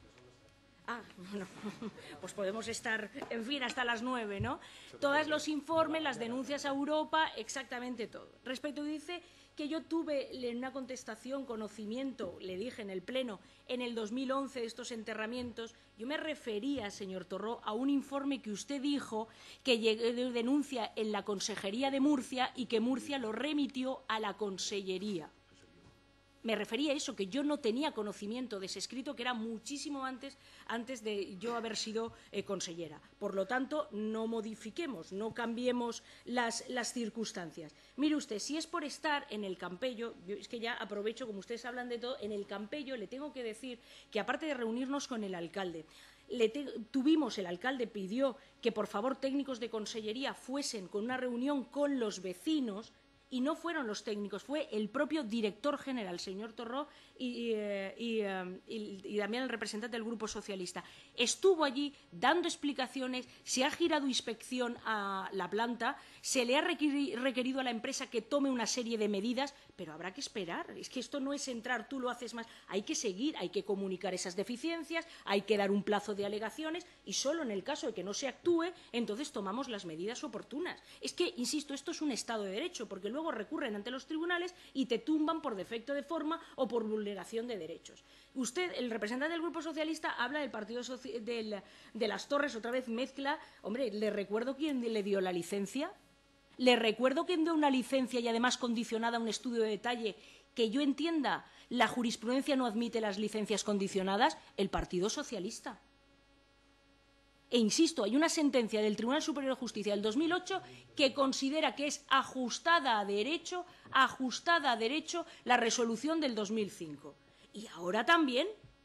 Ah, bueno, pues podemos estar, en fin, hasta las nueve, ¿no? Todos los informes, las denuncias a Europa, exactamente todo. Respecto, dice que yo tuve en una contestación conocimiento, le dije en el Pleno, en el dos mil once de estos enterramientos, yo me refería, señor Torró, a un informe que usted dijo que denuncia en la Consejería de Murcia y que Murcia lo remitió a la Consellería. Me refería a eso, que yo no tenía conocimiento de ese escrito, que era muchísimo antes, antes de yo haber sido eh, consellera. Por lo tanto, no modifiquemos, no cambiemos las, las circunstancias. Mire usted, si es por estar en el Campello, yo es que ya aprovecho, como ustedes hablan de todo, en el Campello le tengo que decir que, aparte de reunirnos con el alcalde, Le te, tuvimos, el alcalde pidió que, por favor, técnicos de consellería fuesen con una reunión con los vecinos. Y no fueron los técnicos, fue el propio director general, señor Torró, y, y, y, y, y también el representante del Grupo Socialista. Estuvo allí dando explicaciones, se ha girado inspección a la planta, se le ha requerido a la empresa que tome una serie de medidas, pero habrá que esperar. Es que esto no es entrar, tú lo haces más. Hay que seguir, hay que comunicar esas deficiencias, hay que dar un plazo de alegaciones y solo en el caso de que no se actúe, entonces tomamos las medidas oportunas. Es que, insisto, esto es un Estado de Derecho, porque luego recurren ante los tribunales y te tumban por defecto de forma o por vulneración de derechos. Usted, el representante del Grupo Socialista, habla del Partido Soci del, de las Torres, otra vez mezcla. Hombre, ¿le recuerdo quién le dio la licencia? ¿Le recuerdo quién dio una licencia y además condicionada a un estudio de detalle? Que yo entienda, la jurisprudencia no admite las licencias condicionadas. El Partido Socialista. E insisto, hay una sentencia del Tribunal Superior de Justicia del dos mil ocho que considera que es ajustada a derecho, ajustada a derecho la resolución del dos mil cinco. Y ahora también,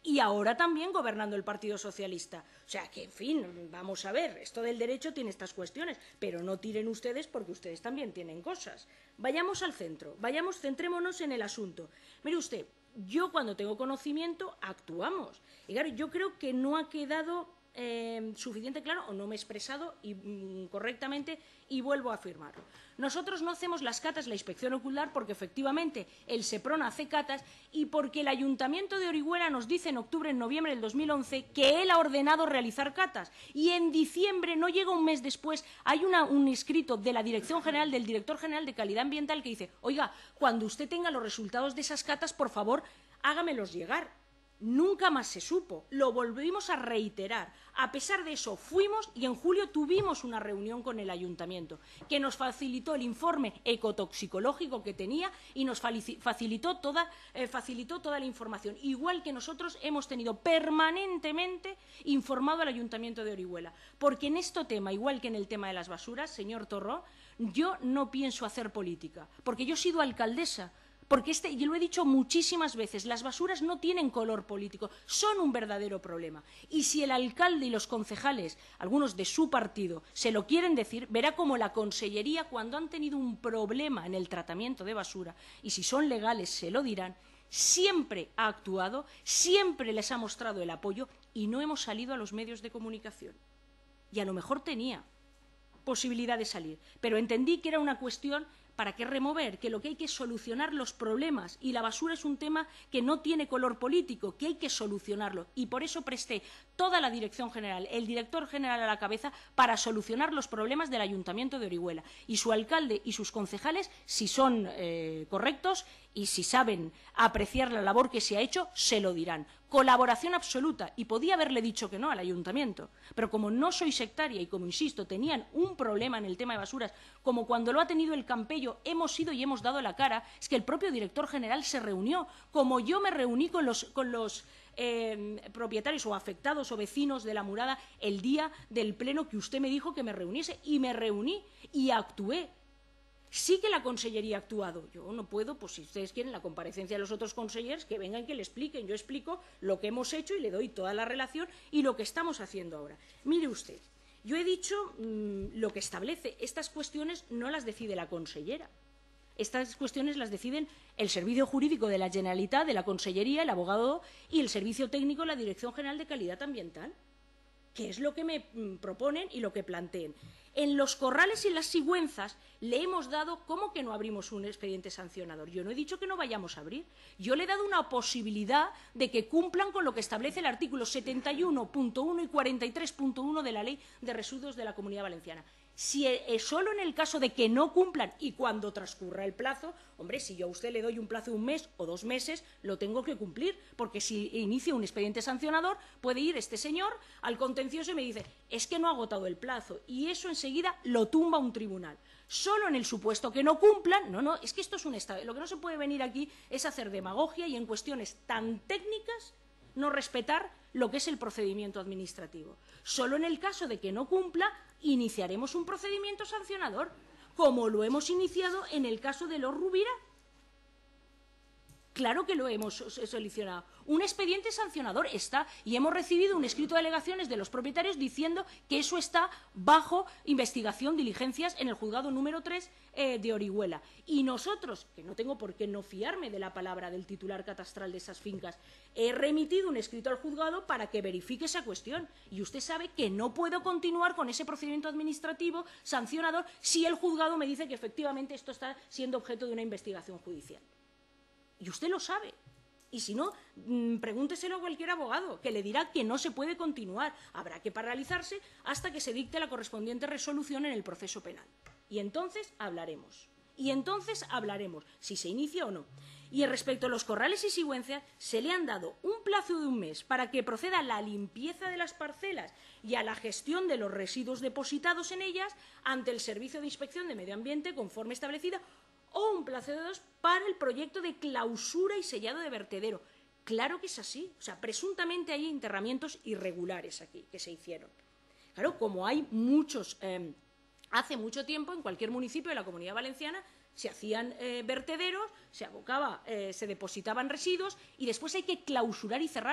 y ahora también gobernando el Partido Socialista. O sea que, en fin, vamos a ver, esto del derecho tiene estas cuestiones, pero no tiren ustedes porque ustedes también tienen cosas. Vayamos al centro, vayamos, centrémonos en el asunto. Mire usted, yo cuando tengo conocimiento actuamos. Y claro, yo creo que no ha quedado eh, suficiente claro o no me he expresado y, mm, correctamente y vuelvo a afirmarlo. Nosotros no hacemos las catas, la inspección ocular, porque efectivamente el SEPRON hace catas y porque el Ayuntamiento de Orihuela nos dice en octubre, en noviembre del dos mil once que él ha ordenado realizar catas y en diciembre, no llega un mes después, hay una, un escrito de la Dirección General, del Director General de Calidad Ambiental que dice, oiga, cuando usted tenga los resultados de esas catas, por favor, hágamelos llegar. Nunca más se supo, lo volvimos a reiterar. A pesar de eso, fuimos y en julio tuvimos una reunión con el Ayuntamiento que nos facilitó el informe ecotoxicológico que tenía y nos facilitó toda, eh, facilitó toda la información. Igual que nosotros hemos tenido permanentemente informado al Ayuntamiento de Orihuela. Porque en este tema, igual que en el tema de las basuras, señor Torró, yo no pienso hacer política, porque yo he sido alcaldesa. Porque este, yo lo he dicho muchísimas veces, las basuras no tienen color político, son un verdadero problema. Y si el alcalde y los concejales, algunos de su partido, se lo quieren decir, verá como la Consellería, cuando han tenido un problema en el tratamiento de basura, y si son legales se lo dirán, siempre ha actuado, siempre les ha mostrado el apoyo y no hemos salido a los medios de comunicación. Y a lo mejor tenía posibilidad de salir, pero entendí que era una cuestión. ¿Para qué remover? Que lo que hay que es solucionar los problemas y la basura es un tema que no tiene color político, que hay que solucionarlo y por eso presté toda la Dirección General, el Director General a la cabeza para solucionar los problemas del Ayuntamiento de Orihuela y su alcalde y sus concejales, si son eh, correctos y si saben apreciar la labor que se ha hecho, se lo dirán. Colaboración absoluta, y podía haberle dicho que no al Ayuntamiento, pero como no soy sectaria y como insisto, tenían un problema en el tema de basuras, como cuando lo ha tenido el Campello, hemos ido y hemos dado la cara, es que el propio director general se reunió, como yo me reuní con los, con los eh, propietarios o afectados o vecinos de La Murada el día del pleno que usted me dijo que me reuniese, y me reuní y actué. Sí que la Consellería ha actuado. Yo no puedo, pues si ustedes quieren la comparecencia de los otros consejeros, que vengan y que le expliquen. Yo explico lo que hemos hecho y le doy toda la relación y lo que estamos haciendo ahora. Mire usted, yo he dicho mmm, lo que establece. Estas cuestiones no las decide la consellera. Estas cuestiones las deciden el Servicio Jurídico de la Generalitat, de la Consellería, el abogado y el Servicio Técnico de la Dirección General de Calidad Ambiental, que es lo que me mmm, proponen y lo que planteen. En los corrales y las sigüenzas le hemos dado, ¿cómo que no abrimos un expediente sancionador? Yo no he dicho que no vayamos a abrir. Yo le he dado una posibilidad de que cumplan con lo que establece el artículo setenta y uno punto uno y cuarenta y tres punto uno de la Ley de Residuos de la Comunidad Valenciana. Si es solo en el caso de que no cumplan y cuando transcurra el plazo, hombre, si yo a usted le doy un plazo de un mes o dos meses, lo tengo que cumplir, porque si inicio un expediente sancionador, puede ir este señor al contencioso y me dice, es que no ha agotado el plazo, y eso enseguida lo tumba un tribunal. Solo en el supuesto que no cumplan, no, no, es que esto es un estado. Lo que no se puede venir aquí es hacer demagogia y en cuestiones tan técnicas no respetar lo que es el procedimiento administrativo. Solo en el caso de que no cumpla, iniciaremos un procedimiento sancionador, como lo hemos iniciado en el caso de los Rubira. Claro que lo hemos solucionado. Un expediente sancionador está y hemos recibido un escrito de alegaciones de los propietarios diciendo que eso está bajo investigación, diligencias en el juzgado número tres eh, de Orihuela. Y nosotros, que no tengo por qué no fiarme de la palabra del titular catastral de esas fincas, he remitido un escrito al juzgado para que verifique esa cuestión. Y usted sabe que no puedo continuar con ese procedimiento administrativo sancionador si el juzgado me dice que efectivamente esto está siendo objeto de una investigación judicial. Y usted lo sabe. Y si no, mmm, pregúnteselo a cualquier abogado, que le dirá que no se puede continuar. Habrá que paralizarse hasta que se dicte la correspondiente resolución en el proceso penal. Y entonces hablaremos. Y entonces hablaremos si se inicia o no. Y respecto a los corrales y sigüencias, se le han dado un plazo de un mes para que proceda a la limpieza de las parcelas y a la gestión de los residuos depositados en ellas ante el Servicio de Inspección de Medio Ambiente conforme establecida, o un plazo de dos para el proyecto de clausura y sellado de vertedero. Claro que es así. O sea, presuntamente hay enterramientos irregulares aquí que se hicieron. Claro, como hay muchos, eh, hace mucho tiempo en cualquier municipio de la Comunidad Valenciana se hacían eh, vertederos, se abocaba, eh, se depositaban residuos y después hay que clausurar y cerrar.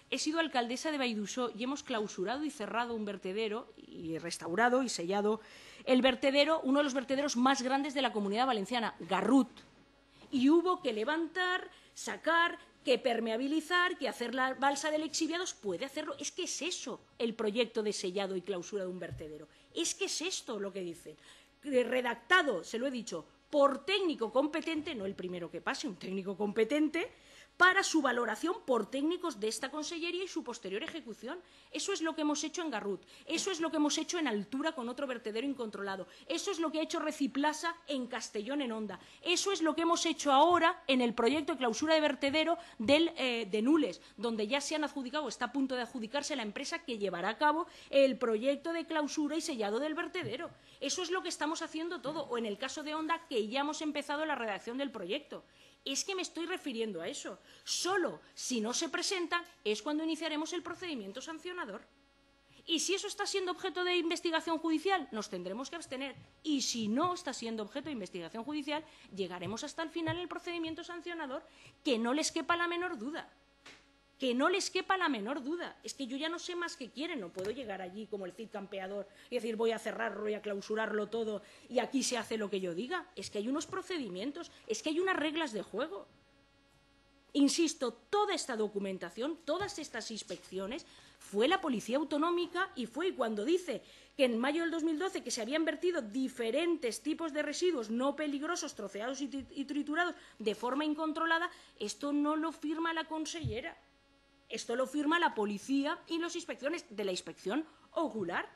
he sido alcaldesa de Baidusó y hemos clausurado y cerrado un vertedero y restaurado y sellado el vertedero, uno de los vertederos más grandes de la Comunidad Valenciana, Garrut. Y hubo que levantar, sacar, que permeabilizar, que hacer la balsa de lixiviados. Puede hacerlo. Es que es eso el proyecto de sellado y clausura de un vertedero. Es que es esto lo que dice. Redactado, se lo he dicho, por técnico competente, no el primero que pase, un técnico competente, para su valoración por técnicos de esta consellería y su posterior ejecución. Eso es lo que hemos hecho en Garrut, eso es lo que hemos hecho en Altura con otro vertedero incontrolado, eso es lo que ha hecho Reciplasa en Castellón en Honda, eso es lo que hemos hecho ahora en el proyecto de clausura de vertedero del, eh, de Nules, donde ya se han adjudicado, está a punto de adjudicarse la empresa que llevará a cabo el proyecto de clausura y sellado del vertedero. Eso es lo que estamos haciendo todo, o en el caso de Honda, que ya hemos empezado la redacción del proyecto. Es que me estoy refiriendo a eso. Solo si no se presentan es cuando iniciaremos el procedimiento sancionador. Y si eso está siendo objeto de investigación judicial, nos tendremos que abstener. Y si no está siendo objeto de investigación judicial, llegaremos hasta el final del procedimiento sancionador, que no les quepa la menor duda. Que no les quepa la menor duda. Es que yo ya no sé más qué quieren. No puedo llegar allí como el Cid campeador y decir voy a cerrarlo, voy a clausurarlo todo y aquí se hace lo que yo diga. Es que hay unos procedimientos, es que hay unas reglas de juego. Insisto, toda esta documentación, todas estas inspecciones, fue la Policía Autonómica y fue cuando dice que en mayo del dos mil doce que se habían vertido diferentes tipos de residuos no peligrosos, troceados y triturados de forma incontrolada, esto no lo firma la consellera. Esto lo firma la policía y las inspecciones de la inspección ocular.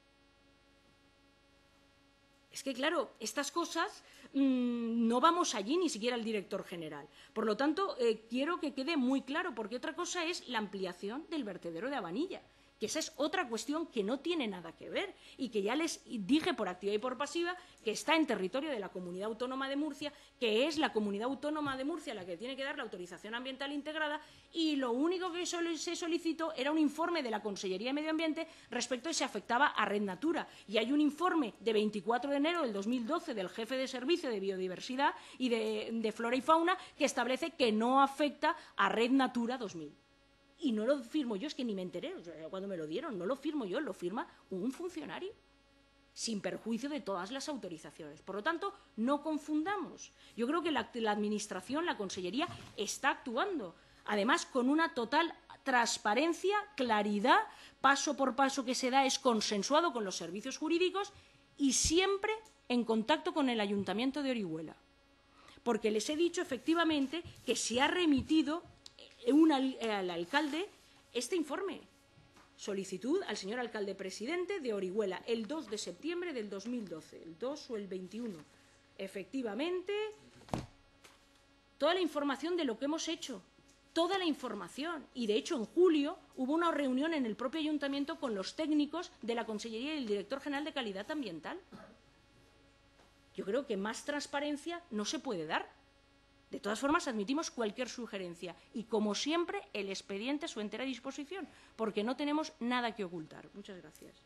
Es que, claro, estas cosas mmm, no vamos allí ni siquiera el director general. Por lo tanto, eh, quiero que quede muy claro, porque otra cosa es la ampliación del vertedero de Abanilla, que esa es otra cuestión que no tiene nada que ver y que ya les dije por activa y por pasiva que está en territorio de la Comunidad Autónoma de Murcia, que es la Comunidad Autónoma de Murcia la que tiene que dar la autorización ambiental integrada, y lo único que se solicitó era un informe de la Consellería de Medio Ambiente respecto a si afectaba a Red Natura. Y hay un informe de veinticuatro de enero del dos mil doce del jefe de Servicio de Biodiversidad y de, de Flora y Fauna que establece que no afecta a Red Natura dos mil. Y no lo firmo yo, es que ni me enteré cuando me lo dieron, no lo firmo yo, lo firma un funcionario, sin perjuicio de todas las autorizaciones. Por lo tanto, no confundamos. Yo creo que la, la Administración, la Consellería, está actuando, además con una total transparencia, claridad, paso por paso que se da es consensuado con los servicios jurídicos y siempre en contacto con el Ayuntamiento de Orihuela. Porque les he dicho efectivamente que se ha remitido Un, al, al alcalde este informe, solicitud al señor alcalde presidente de Orihuela el dos de septiembre del dos mil doce, el dos o el veintiuno. Efectivamente, toda la información de lo que hemos hecho, toda la información. Y de hecho en julio hubo una reunión en el propio ayuntamiento con los técnicos de la Consellería y el director general de Calidad Ambiental. Yo creo que más transparencia no se puede dar. De todas formas, admitimos cualquier sugerencia y, como siempre, el expediente a su entera disposición, porque no tenemos nada que ocultar. Muchas gracias.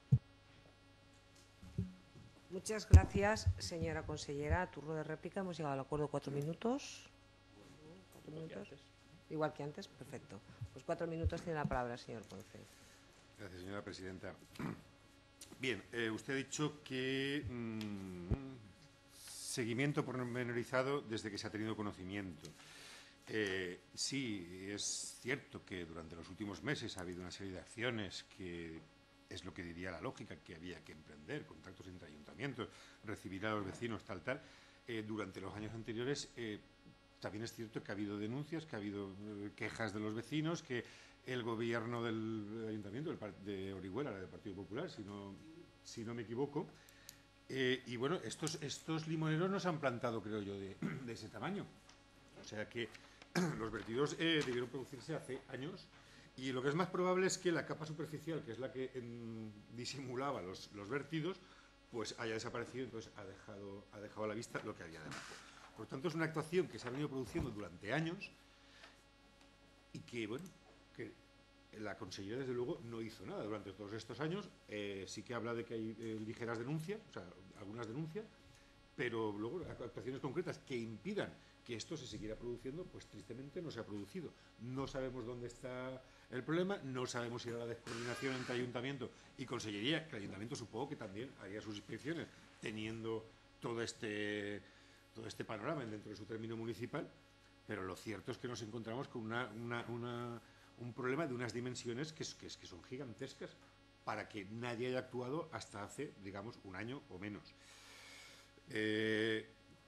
Muchas gracias, señora consellera. Turno de réplica. Hemos llegado al acuerdo cuatro minutos. ¿Cuatro minutos? Igual que antes. Perfecto. Pues cuatro minutos tiene la palabra, señor Ponce. Gracias, señora presidenta. Bien, eh, usted ha dicho que... Mmm, seguimiento pormenorizado desde que se ha tenido conocimiento. Eh, sí, es cierto que durante los últimos meses ha habido una serie de acciones que es lo que diría la lógica que había que emprender, contactos entre ayuntamientos, recibir a los vecinos, tal, tal. Eh, durante los años anteriores eh, también es cierto que ha habido denuncias, que ha habido eh, quejas de los vecinos, que el gobierno del ayuntamiento del, de Orihuela, del Partido Popular, si no, si no me equivoco, Eh, y bueno, estos, estos limoneros nos han plantado, creo yo, de, de ese tamaño. O sea que los vertidos eh, debieron producirse hace años y lo que es más probable es que la capa superficial, que es la que en, disimulaba los, los vertidos, pues haya desaparecido, entonces ha dejado, ha dejado a la vista lo que había debajo. Por lo tanto, es una actuación que se ha venido produciendo durante años y que, bueno, que la Consellería, desde luego, no hizo nada durante todos estos años. Eh, sí que habla de que hay eh, ligeras denuncias, o sea, algunas denuncias, pero luego actuaciones concretas que impidan que esto se siguiera produciendo, pues tristemente no se ha producido. No sabemos dónde está el problema, no sabemos si era la descoordinación entre ayuntamiento y consellería, que el ayuntamiento supongo que también haría sus inspecciones teniendo todo este, todo este panorama dentro de su término municipal, pero lo cierto es que nos encontramos con una, una, una, un problema de unas dimensiones que, que, que son gigantescas para que nadie haya actuado hasta hace, digamos, un año o menos. Eh,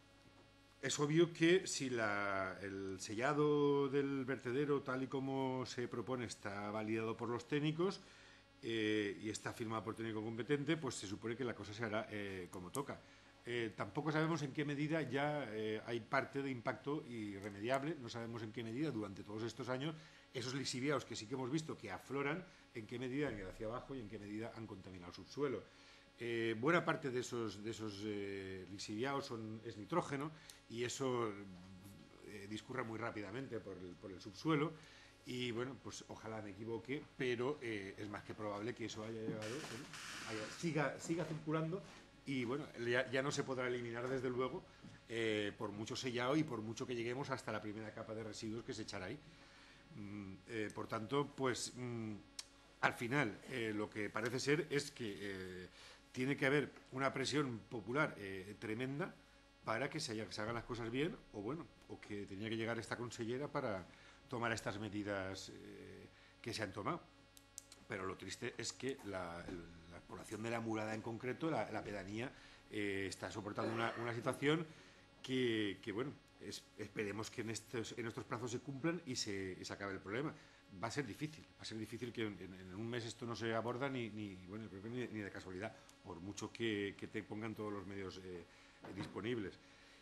es obvio que si la, el sellado del vertedero, tal y como se propone, está validado por los técnicos eh, y está firmado por técnico competente, pues se supone que la cosa se hará eh, como toca. Eh, tampoco sabemos en qué medida ya eh, hay parte de impacto irremediable, no sabemos en qué medida durante todos estos años esos lixiviados que sí que hemos visto que afloran, en qué medida han ido hacia abajo y en qué medida han contaminado el subsuelo. Eh, buena parte de esos, de esos eh, lixiviados son, es nitrógeno y eso eh, discurre muy rápidamente por el, por el subsuelo y bueno, pues ojalá me equivoque, pero eh, es más que probable que eso haya llegado, bueno, haya, siga, siga circulando y bueno, ya, ya no se podrá eliminar desde luego eh, por mucho sellado y por mucho que lleguemos hasta la primera capa de residuos que se echará ahí. Mm, eh, por tanto, pues mm, al final eh, lo que parece ser es que eh, tiene que haber una presión popular eh, tremenda para que se, haya, que se hagan las cosas bien, o bueno, o que tenía que llegar esta consellera para tomar estas medidas eh, que se han tomado. Pero lo triste es que la, el, la población de La Murada en concreto, la, la pedanía, eh, está soportando una, una situación que, que bueno, es, esperemos que en estos, en estos plazos se cumplan y se, y se acabe el problema. Va a ser difícil, va a ser difícil que en, en un mes esto no se aborda ni, ni, bueno, ni, ni de casualidad, por mucho que, que te pongan todos los medios eh, disponibles.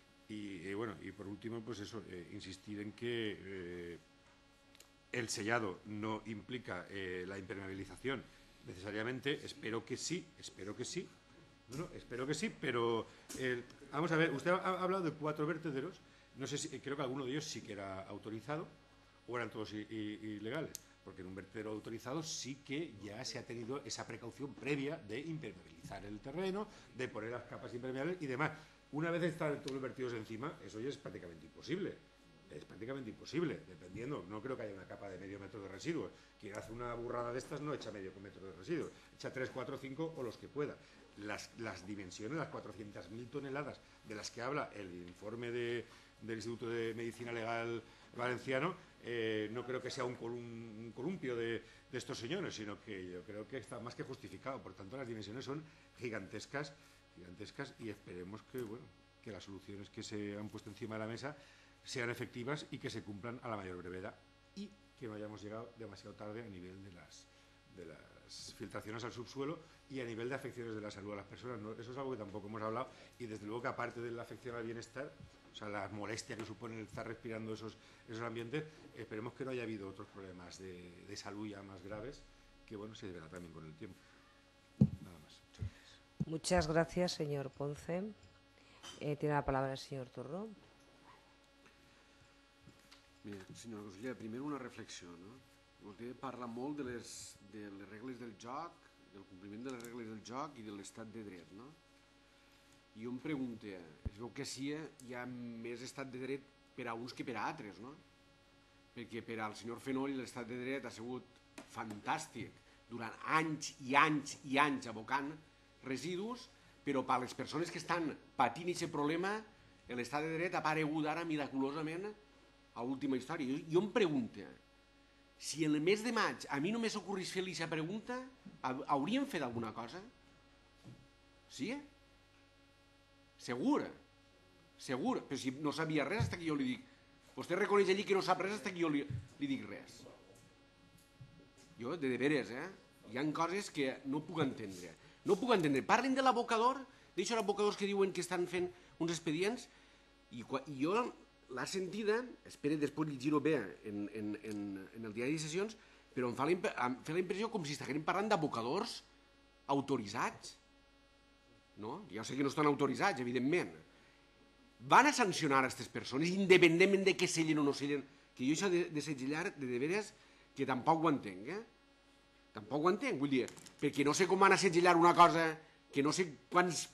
Y eh, bueno, y por último, pues eso, eh, insistir en que eh, el sellado no implica eh, la impermeabilización necesariamente. Espero que sí, espero que sí, no, no, espero que sí, pero eh, vamos a ver, usted ha, ha hablado de cuatro vertederos, no sé si, creo que alguno de ellos sí que era autorizado, o eran todos ilegales, porque en un vertedero autorizado sí que ya se ha tenido esa precaución previa de impermeabilizar el terreno, de poner las capas impermeables y demás. Una vez están todos los vertidos encima, eso ya es prácticamente imposible. Es prácticamente imposible, dependiendo. No creo que haya una capa de medio metro de residuos. Quien hace una burrada de estas no echa medio metro de residuos, echa tres, cuatro, cinco o los que pueda. Las, las dimensiones, las cuatrocientas mil toneladas de las que habla el informe de, del Instituto de Medicina Legal Valenciano, eh, no creo que sea un, colum, un columpio de, de estos señores, sino que yo creo que está más que justificado. Por tanto, las dimensiones son gigantescas, gigantescas y esperemos que, bueno, que las soluciones que se han puesto encima de la mesa sean efectivas y que se cumplan a la mayor brevedad y que no hayamos llegado demasiado tarde a nivel de las, de las filtraciones al subsuelo y a nivel de afecciones de la salud a las personas. ¿No? Eso es algo que tampoco hemos hablado y desde luego que aparte de la afección al bienestar, o sea, la molestia que supone el estar respirando esos, esos ambientes, esperemos que no haya habido otros problemas de, de salud ya más graves que, bueno, se deberá también con el tiempo. Nada más. Muchas gracias, señor Ponce. Eh, tiene la palabra el señor Torró. Mira, senyora consellera, primer una reflexió, no? Vostè parla molt de les, de les regles del joc, del compliment de les regles del joc i de l'estat de dret, no? I jo em pregunto, es veu que sí, hi ha més estat de dret per a uns que per a altres, no? Perquè per al senyor Fenoll l'estat de dret ha sigut fantàstic durant anys i anys i anys abocant residus, però per a les persones que estan patint aquest problema l'estat de dret ha aparegut ara miraculosament a l'última història. Jo, jo em pregunto, si en el mes de maig a mi només ocorrís fer-li aquesta pregunta, hauríem fet alguna cosa? Sí? Segur? Segur? Però si no sabia res fins que jo li dic. Vostè reconeix allí que no sap res fins que jo li, li dic res. Jo, de de veres, eh? Hi ha coses que no puc entendre. No puc entendre. Parlen de l'abocador, d'això abocadors que diuen que estan fent uns expedients, i, i jo la sentida, espero després llegir-ho bé en, en, en, en el diari de sessions, però em fa la, em fa la impressió com si estiguem parlant d'abocadors autoritzats. No? Ja sé que no estan autoritzats, evidentment. Van a sancionar a aquestes persones, independentment de que sellen o no sellen, que jo això de, de segellar, de de veres, que tampoc ho entenc, eh? Tampoc ho entenc, vull dir, perquè no sé com van a segellar una cosa que no sé quants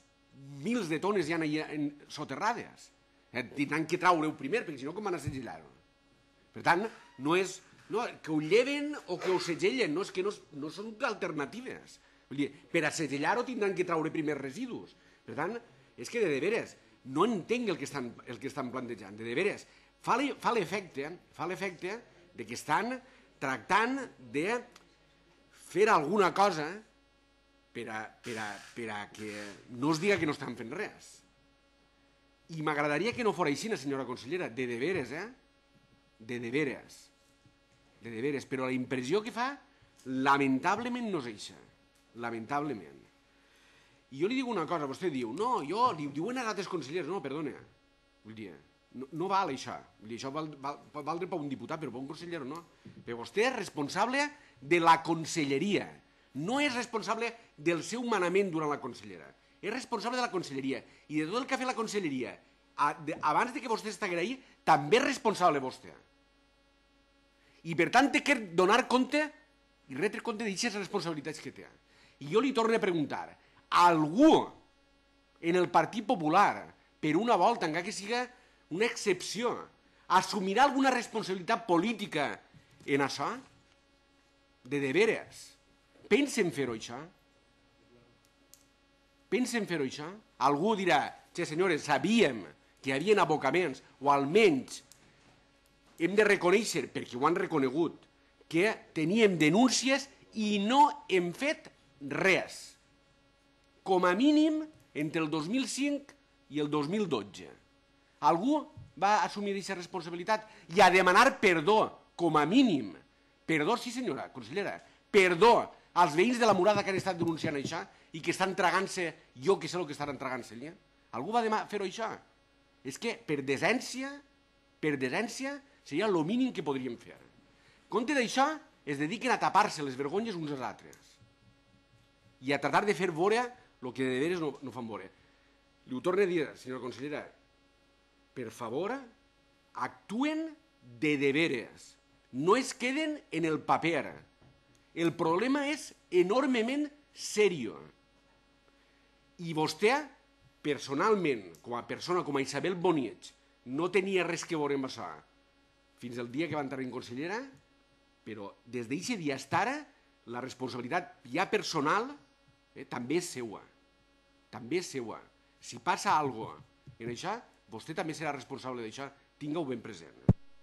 mils de tones ja soterrades. Tindran que traure-ho primer, perquè si no com van a segellar-ho? Per tant, no és que ho lleven o que ho segellen, no, és que no són alternatives. Per a segellar-ho tindran que traure primer residus. Per tant, és que de deberes no entenc el que estan plantejant. De deberes, fa l'efecte fa l'efecte de que estan tractant de fer alguna cosa per a que no es diga que no estan fent res. I m'agradaria que no fos així, senyora consellera, de deberes, eh? De deberes. De deberes, però la impressió que fa, lamentablement no és això. Lamentablement. I jo li dic una cosa, vostè diu, no, jo, diuen a altres consellers, no, perdona, vull dir, no val això, vull dir, això pot valdre per un diputat, però per un conseller no. Però vostè és responsable de la conselleria, no és responsable del seu manament durant la consellera, és responsable de la conselleria i de tot el que ha fet la conselleria abans que vostè s'estigués ahí, també és responsable vostè. I per tant té que donar compte i retre compte d'aquestes responsabilitats que té. I jo li torno a preguntar, algú en el Partit Popular, per una volta, encara que sigui una excepció, assumirà alguna responsabilitat política en això? De deberes. Pensen fer-ho, això? Pensen fer-ho, això? Algú dirà, che, senyores, sabíem que hi havia abocaments, o almenys hem de reconèixer, perquè ho han reconegut, que teníem denúncies i no hem fet res. Com a mínim entre el dos mil cinc i el dos mil dotze. Algú va assumir aquesta responsabilitat i a demanar perdó, com a mínim. Perdó, sí senyora, consellera, perdó als veïns de la Murada que han estat denunciant això i que estan tragant-se, jo que sé el que estaran tragant-se allà. Algú va fer-ho això? És que per decència, per decència, seria el mínim que podríem fer. Compte d'això, es dediquen a tapar-se les vergonyes uns als altres i a tratar de fer veure el que de veres no fan veure. Li ho torno a dir, senyora consellera, per favor, actuen de deberes, no es queden en el paper. El problema és enormement serio. I vostè, personalment, com a persona, com a Isabel Boniech, no tenia res que veure amb això fins el dia que va entrar en consellera, però des d'aquest dia fins ara la responsabilitat ja personal també és seua. També és seua. Si passa alguna cosa en això, vostè també serà responsable d'això. Tinga-ho ben present.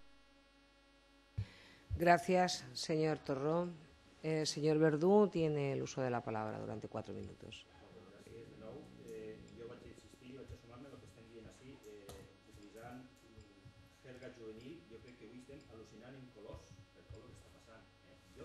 Gracias, señor Torrón. El señor Verdú tiene el uso de la palabra durante cuatro minutos. Juvenil, jo crec que avui estem al·lucinant en colors per tot el que està passant. Jo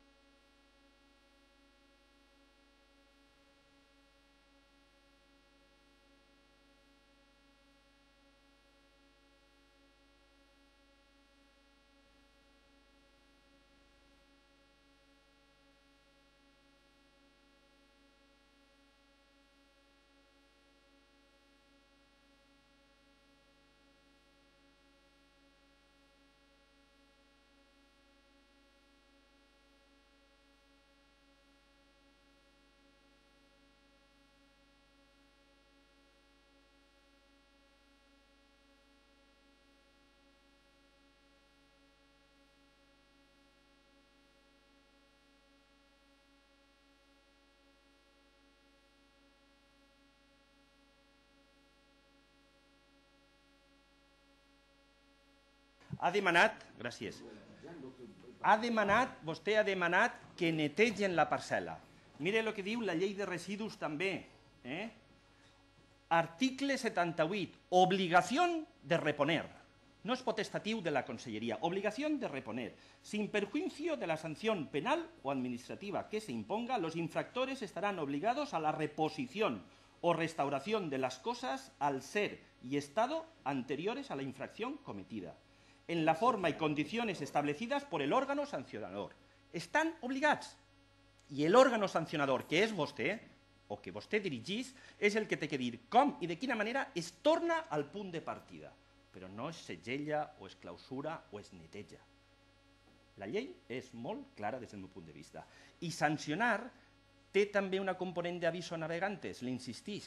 ha demanat, gràcies, ha demanat, vostè ha demanat que netegen la parcel·la. Mire el que diu la llei de residus també. Eh? Article setanta-vuit, obligación de reponer. No es potestatiu de la Consellería. Obligación de reponer. Sin perjuicio de la sanción penal o administrativa que se imponga, los infractores estarán obligados a la reposición o restauración de las cosas al ser y estado anteriores a la infracción cometida, en la forma y condiciones establecidas por el órgano sancionador. Estan obligats. I l'òrgano sancionador, que és vostè, o que vostè dirigís, és el que té que dir com i de quina manera es torna al punt de partida. Però no es segella, o es clausura, o es neteja. La llei és molt clara des del meu punt de vista. I sancionar té també una component d'aviso a navegantes, l'insistisc.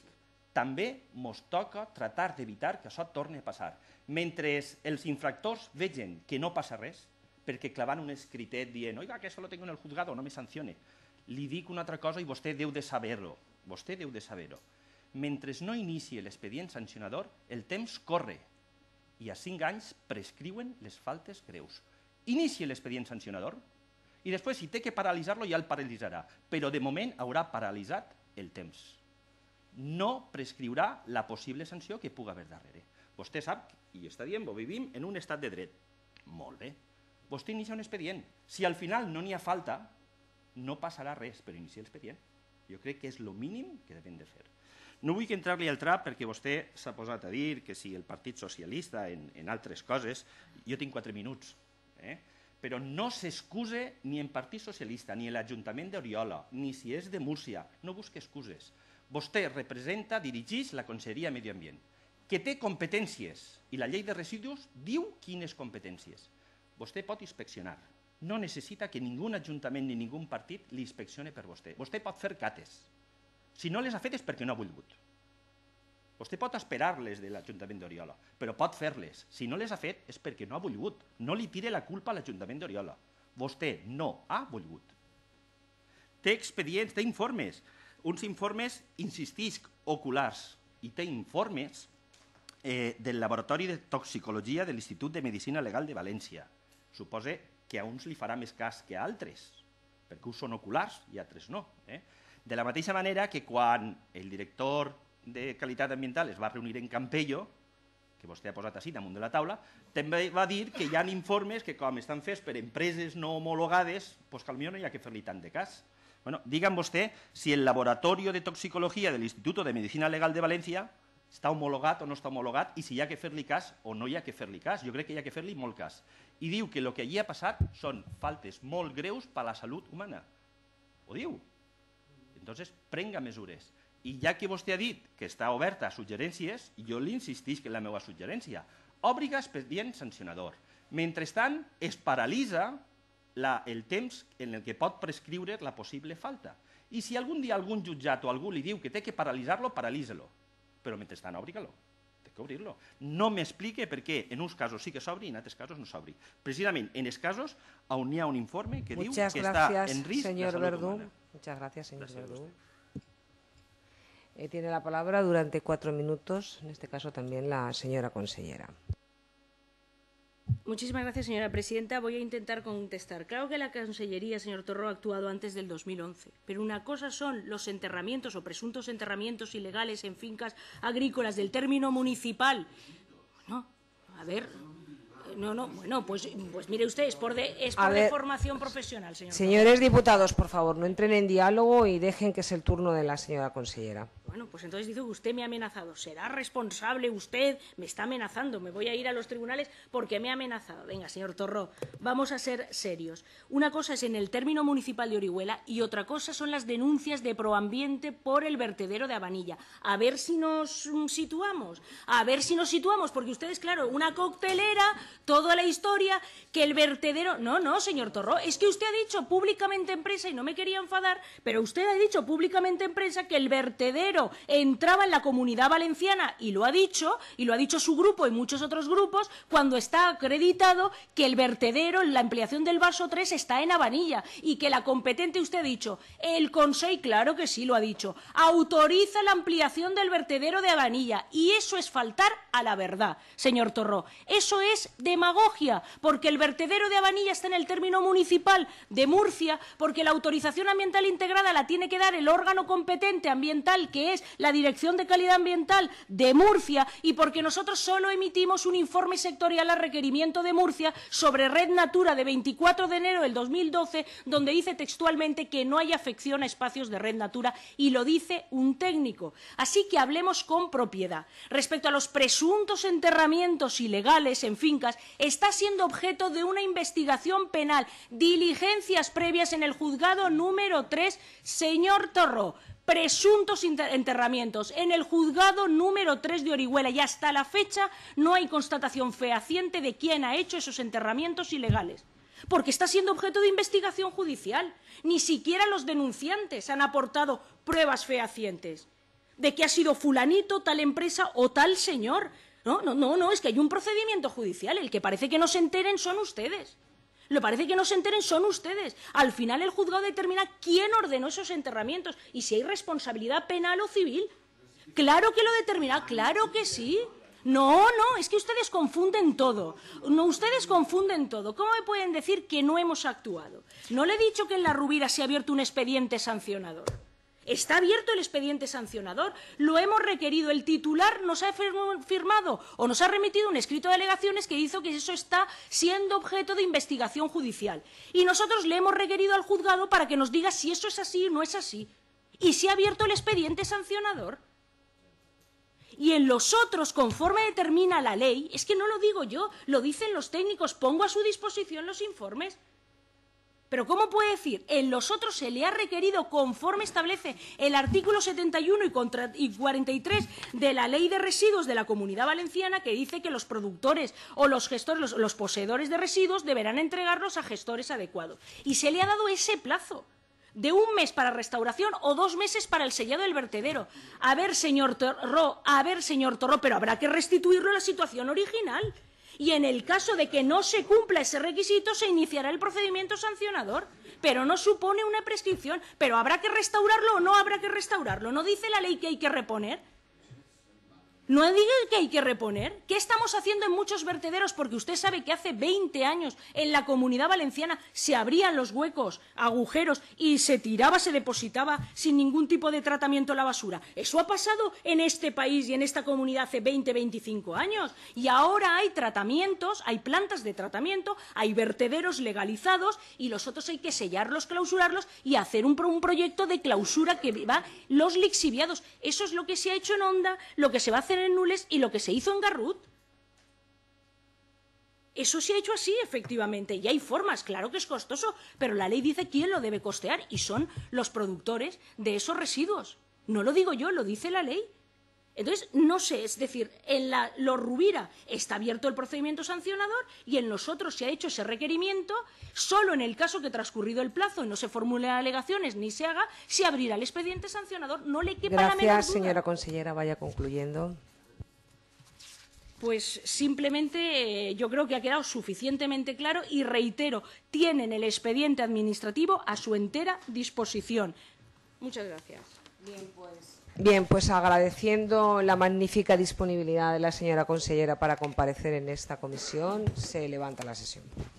també ens toca tractar d'evitar que això torni a passar. Mentre els infractors vegen que no passa res, perquè clavant un escritet dient «Oiga, que això lo tengo en el juzgado, no me sancione», li dic una altra cosa i vostè deu de saber-ho. Vostè deu de saber-ho. Mentre no inicie l'expedient sancionador, el temps corre i a cinc anys prescriuen les faltes greus. Inicie l'expedient sancionador i després, si té que paralitzar-lo, ja el paralitzarà. Però, de moment, haurà paralitzat el temps. No prescriurà la possible sanció que pugui haver darrere. Vostè sap, i està dient, que vivim en un estat de dret. Molt bé. Vostè inicia un expedient. Si al final no n'hi ha falta, no passarà res, però inicia l'expedient. Jo crec que és el mínim que devem de fer. No vull entrar-li al trap perquè vostè s'ha posat a dir que si el Partit Socialista en, en altres coses, jo tinc quatre minuts, eh? Però no s'excuse ni en Partit Socialista, ni en l'Ajuntament d'Oriola, ni si és de Múrcia, no busque excuses. Vostè representa, dirigeix la Conselleria de Medi Ambient, que té competències, i la llei de residus diu quines competències. Vostè pot inspeccionar. No necessita que ningú ajuntament ni ningú partit li inspeccione per vostè. Vostè pot fer cates. Si no les ha fet és perquè no ha volgut. Vostè pot esperar-les de l'Ajuntament d'Oriola, però pot fer-les. Si no les ha fet és perquè no ha volgut. No li tire la culpa a l'Ajuntament d'Oriola. Vostè no ha volgut. Té expedients, té informes. Uns informes, insistisc, oculars. I té informes eh, del Laboratori de Toxicologia de l'Institut de Medicina Legal de València. Suposa que a uns li farà més cas que a altres, perquè uns són oculars i altres no. Eh? De la mateixa manera que quan el director de qualitat ambiental es va reunir en Campello, que vostè ha posat així damunt de la taula, també va dir que hi ha informes que com estan fets per empreses no homologades, doncs que potser no hi ha que fer-li tant de cas. Bueno, digue'm vostè si el Laboratori de Toxicologia de l'Institut de Medicina Legal de València està homologat o no està homologat i si hi ha que fer-li cas o no hi ha que fer-li cas. Jo crec que hi ha que fer-li molt cas. I diu que el que allí ha passat són faltes molt greus per a la salut humana. Ho diu. Entonces, prenga mesures. I ja que vostè ha dit que està oberta a suggerències, jo li insistisc en la meva suggerència. Òbriga expedient sancionador. Mentrestant, es paralitza la, el temps en el que pot prescriure la possible falta. I si algun dia algun jutjat o algú li diu que té que paralitzar-lo, paralitza-lo. Però mentrestant, òbriga-lo. Té que obrir-lo. No m'explique per què en uns casos sí que s'obri i en altres casos no s'obri. Precisament en els casos on hi ha un informe que diu que està en risc la salut humana. Muchas gracias, señor Verdú. Eh, tiene la palabra durante cuatro minutos, en este caso también la señora consellera. Muchísimas gracias, señora presidenta. Voy a intentar contestar. Claro que la Consellería, señor Torró, ha actuado antes del dos mil once, pero una cosa son los enterramientos o presuntos enterramientos ilegales en fincas agrícolas del término municipal. Bueno, a ver... No, no, bueno, pues, pues mire usted, es por, de, es por ver, de formación profesional, señor. Señores Torró. diputados, por favor, no entren en diálogo y dejen que es el turno de la señora consellera. Bueno, pues entonces dice que usted me ha amenazado. ¿Será responsable usted? Me está amenazando. Me voy a ir a los tribunales porque me ha amenazado. Venga, señor Torró, vamos a ser serios. Una cosa es en el término municipal de Orihuela y otra cosa son las denuncias de Proambiente por el vertedero de Abanilla. A ver si nos situamos. A ver si nos situamos, porque ustedes, claro, una coctelera, toda la historia, que el vertedero... No, no, señor Torró, es que usted ha dicho públicamente en prensa, y no me quería enfadar, pero usted ha dicho públicamente en prensa que el vertedero entraba en la Comunidad Valenciana, y lo ha dicho, y lo ha dicho su grupo y muchos otros grupos, cuando está acreditado que el vertedero, la ampliación del vaso tres, está en Abanilla, y que la competente, usted ha dicho, el Consell, claro que sí lo ha dicho, autoriza la ampliación del vertedero de Abanilla, y eso es faltar a la verdad, señor Torró. Eso es demagogia, porque el vertedero de Abanilla está en el término municipal de Murcia, porque la autorización ambiental integrada la tiene que dar el órgano competente ambiental, que es la Dirección de Calidad Ambiental de Murcia, y porque nosotros solo emitimos un informe sectorial a requerimiento de Murcia sobre Red Natura de veinticuatro de enero del dos mil doce, donde dice textualmente que no hay afección a espacios de Red Natura, y lo dice un técnico. Así que hablemos con propiedad. Respecto a los presuntos enterramientos ilegales en fincas, está siendo objeto de una investigación penal, diligencias previas en el juzgado número tres, señor Torró. Presuntos enterramientos en el juzgado número tres de Orihuela, y hasta la fecha no hay constatación fehaciente de quién ha hecho esos enterramientos ilegales, porque está siendo objeto de investigación judicial. Ni siquiera los denunciantes han aportado pruebas fehacientes. de que ha sido fulanito, tal empresa o tal señor. No, no, no, no, es que hay un procedimiento judicial. El que parece que no se enteren son ustedes. Lo parece que no se enteren son ustedes. Al final el juzgado determina quién ordenó esos enterramientos y si hay responsabilidad penal o civil. Claro que lo determina, claro que sí. No, no, es que ustedes confunden todo. No, ustedes confunden todo. ¿Cómo me pueden decir que no hemos actuado? No le he dicho que en la Rubira se ha abierto un expediente sancionador. Está abierto el expediente sancionador, lo hemos requerido, el titular nos ha firmado o nos ha remitido un escrito de alegaciones que dice que eso está siendo objeto de investigación judicial. Y nosotros le hemos requerido al juzgado para que nos diga si eso es así o no es así. Y se ha abierto el expediente sancionador. Y en los otros, conforme determina la ley, es que no lo digo yo, lo dicen los técnicos, pongo a su disposición los informes. Pero ¿cómo puede decir? En los otros se le ha requerido, conforme establece el artículo setenta y uno y, contra, y cuarenta y tres de la Ley de Residuos de la Comunidad Valenciana, que dice que los productores o los gestores, los, los poseedores de residuos deberán entregarlos a gestores adecuados. Y se le ha dado ese plazo de un mes para restauración o dos meses para el sellado del vertedero. A ver, señor Torró, a ver, señor Torró, pero habrá que restituirlo a la situación original. Y en el caso de que no se cumpla ese requisito, se iniciará el procedimiento sancionador. Pero no supone una prescripción. Pero ¿habrá que restaurarlo o no habrá que restaurarlo? ¿No dice la ley que hay que reponer? ¿No diga que hay que reponer? ¿Qué estamos haciendo en muchos vertederos? Porque usted sabe que hace veinte años en la Comunidad Valenciana se abrían los huecos, agujeros, y se tiraba, se depositaba sin ningún tipo de tratamiento la basura. Eso ha pasado en este país y en esta comunidad hace veinte, veinticinco años. Y ahora hay tratamientos, hay plantas de tratamiento, hay vertederos legalizados y los otros hay que sellarlos, clausurarlos y hacer un, pro un proyecto de clausura que va los lixiviados. Eso es lo que se ha hecho en Onda, lo que se va a hacer en Nules y lo que se hizo en Garrut. Eso se ha hecho así, efectivamente, y hay formas, claro que es costoso, pero la ley dice quién lo debe costear y son los productores de esos residuos. No lo digo yo, lo dice la ley. Entonces, no sé, es decir, en la, los Rubira está abierto el procedimiento sancionador y en los otros se ha hecho ese requerimiento. Solo en el caso que transcurrido el plazo y no se formulen alegaciones ni se haga, se abrirá el expediente sancionador. No le quepa la menor duda. Gracias, señora consellera. Vaya concluyendo. Pues simplemente eh, yo creo que ha quedado suficientemente claro y reitero, tienen el expediente administrativo a su entera disposición. Muchas gracias. Bien, pues, Bien, pues agradeciendo la magnífica disponibilidad de la señora consellera para comparecer en esta comisión, se levanta la sesión.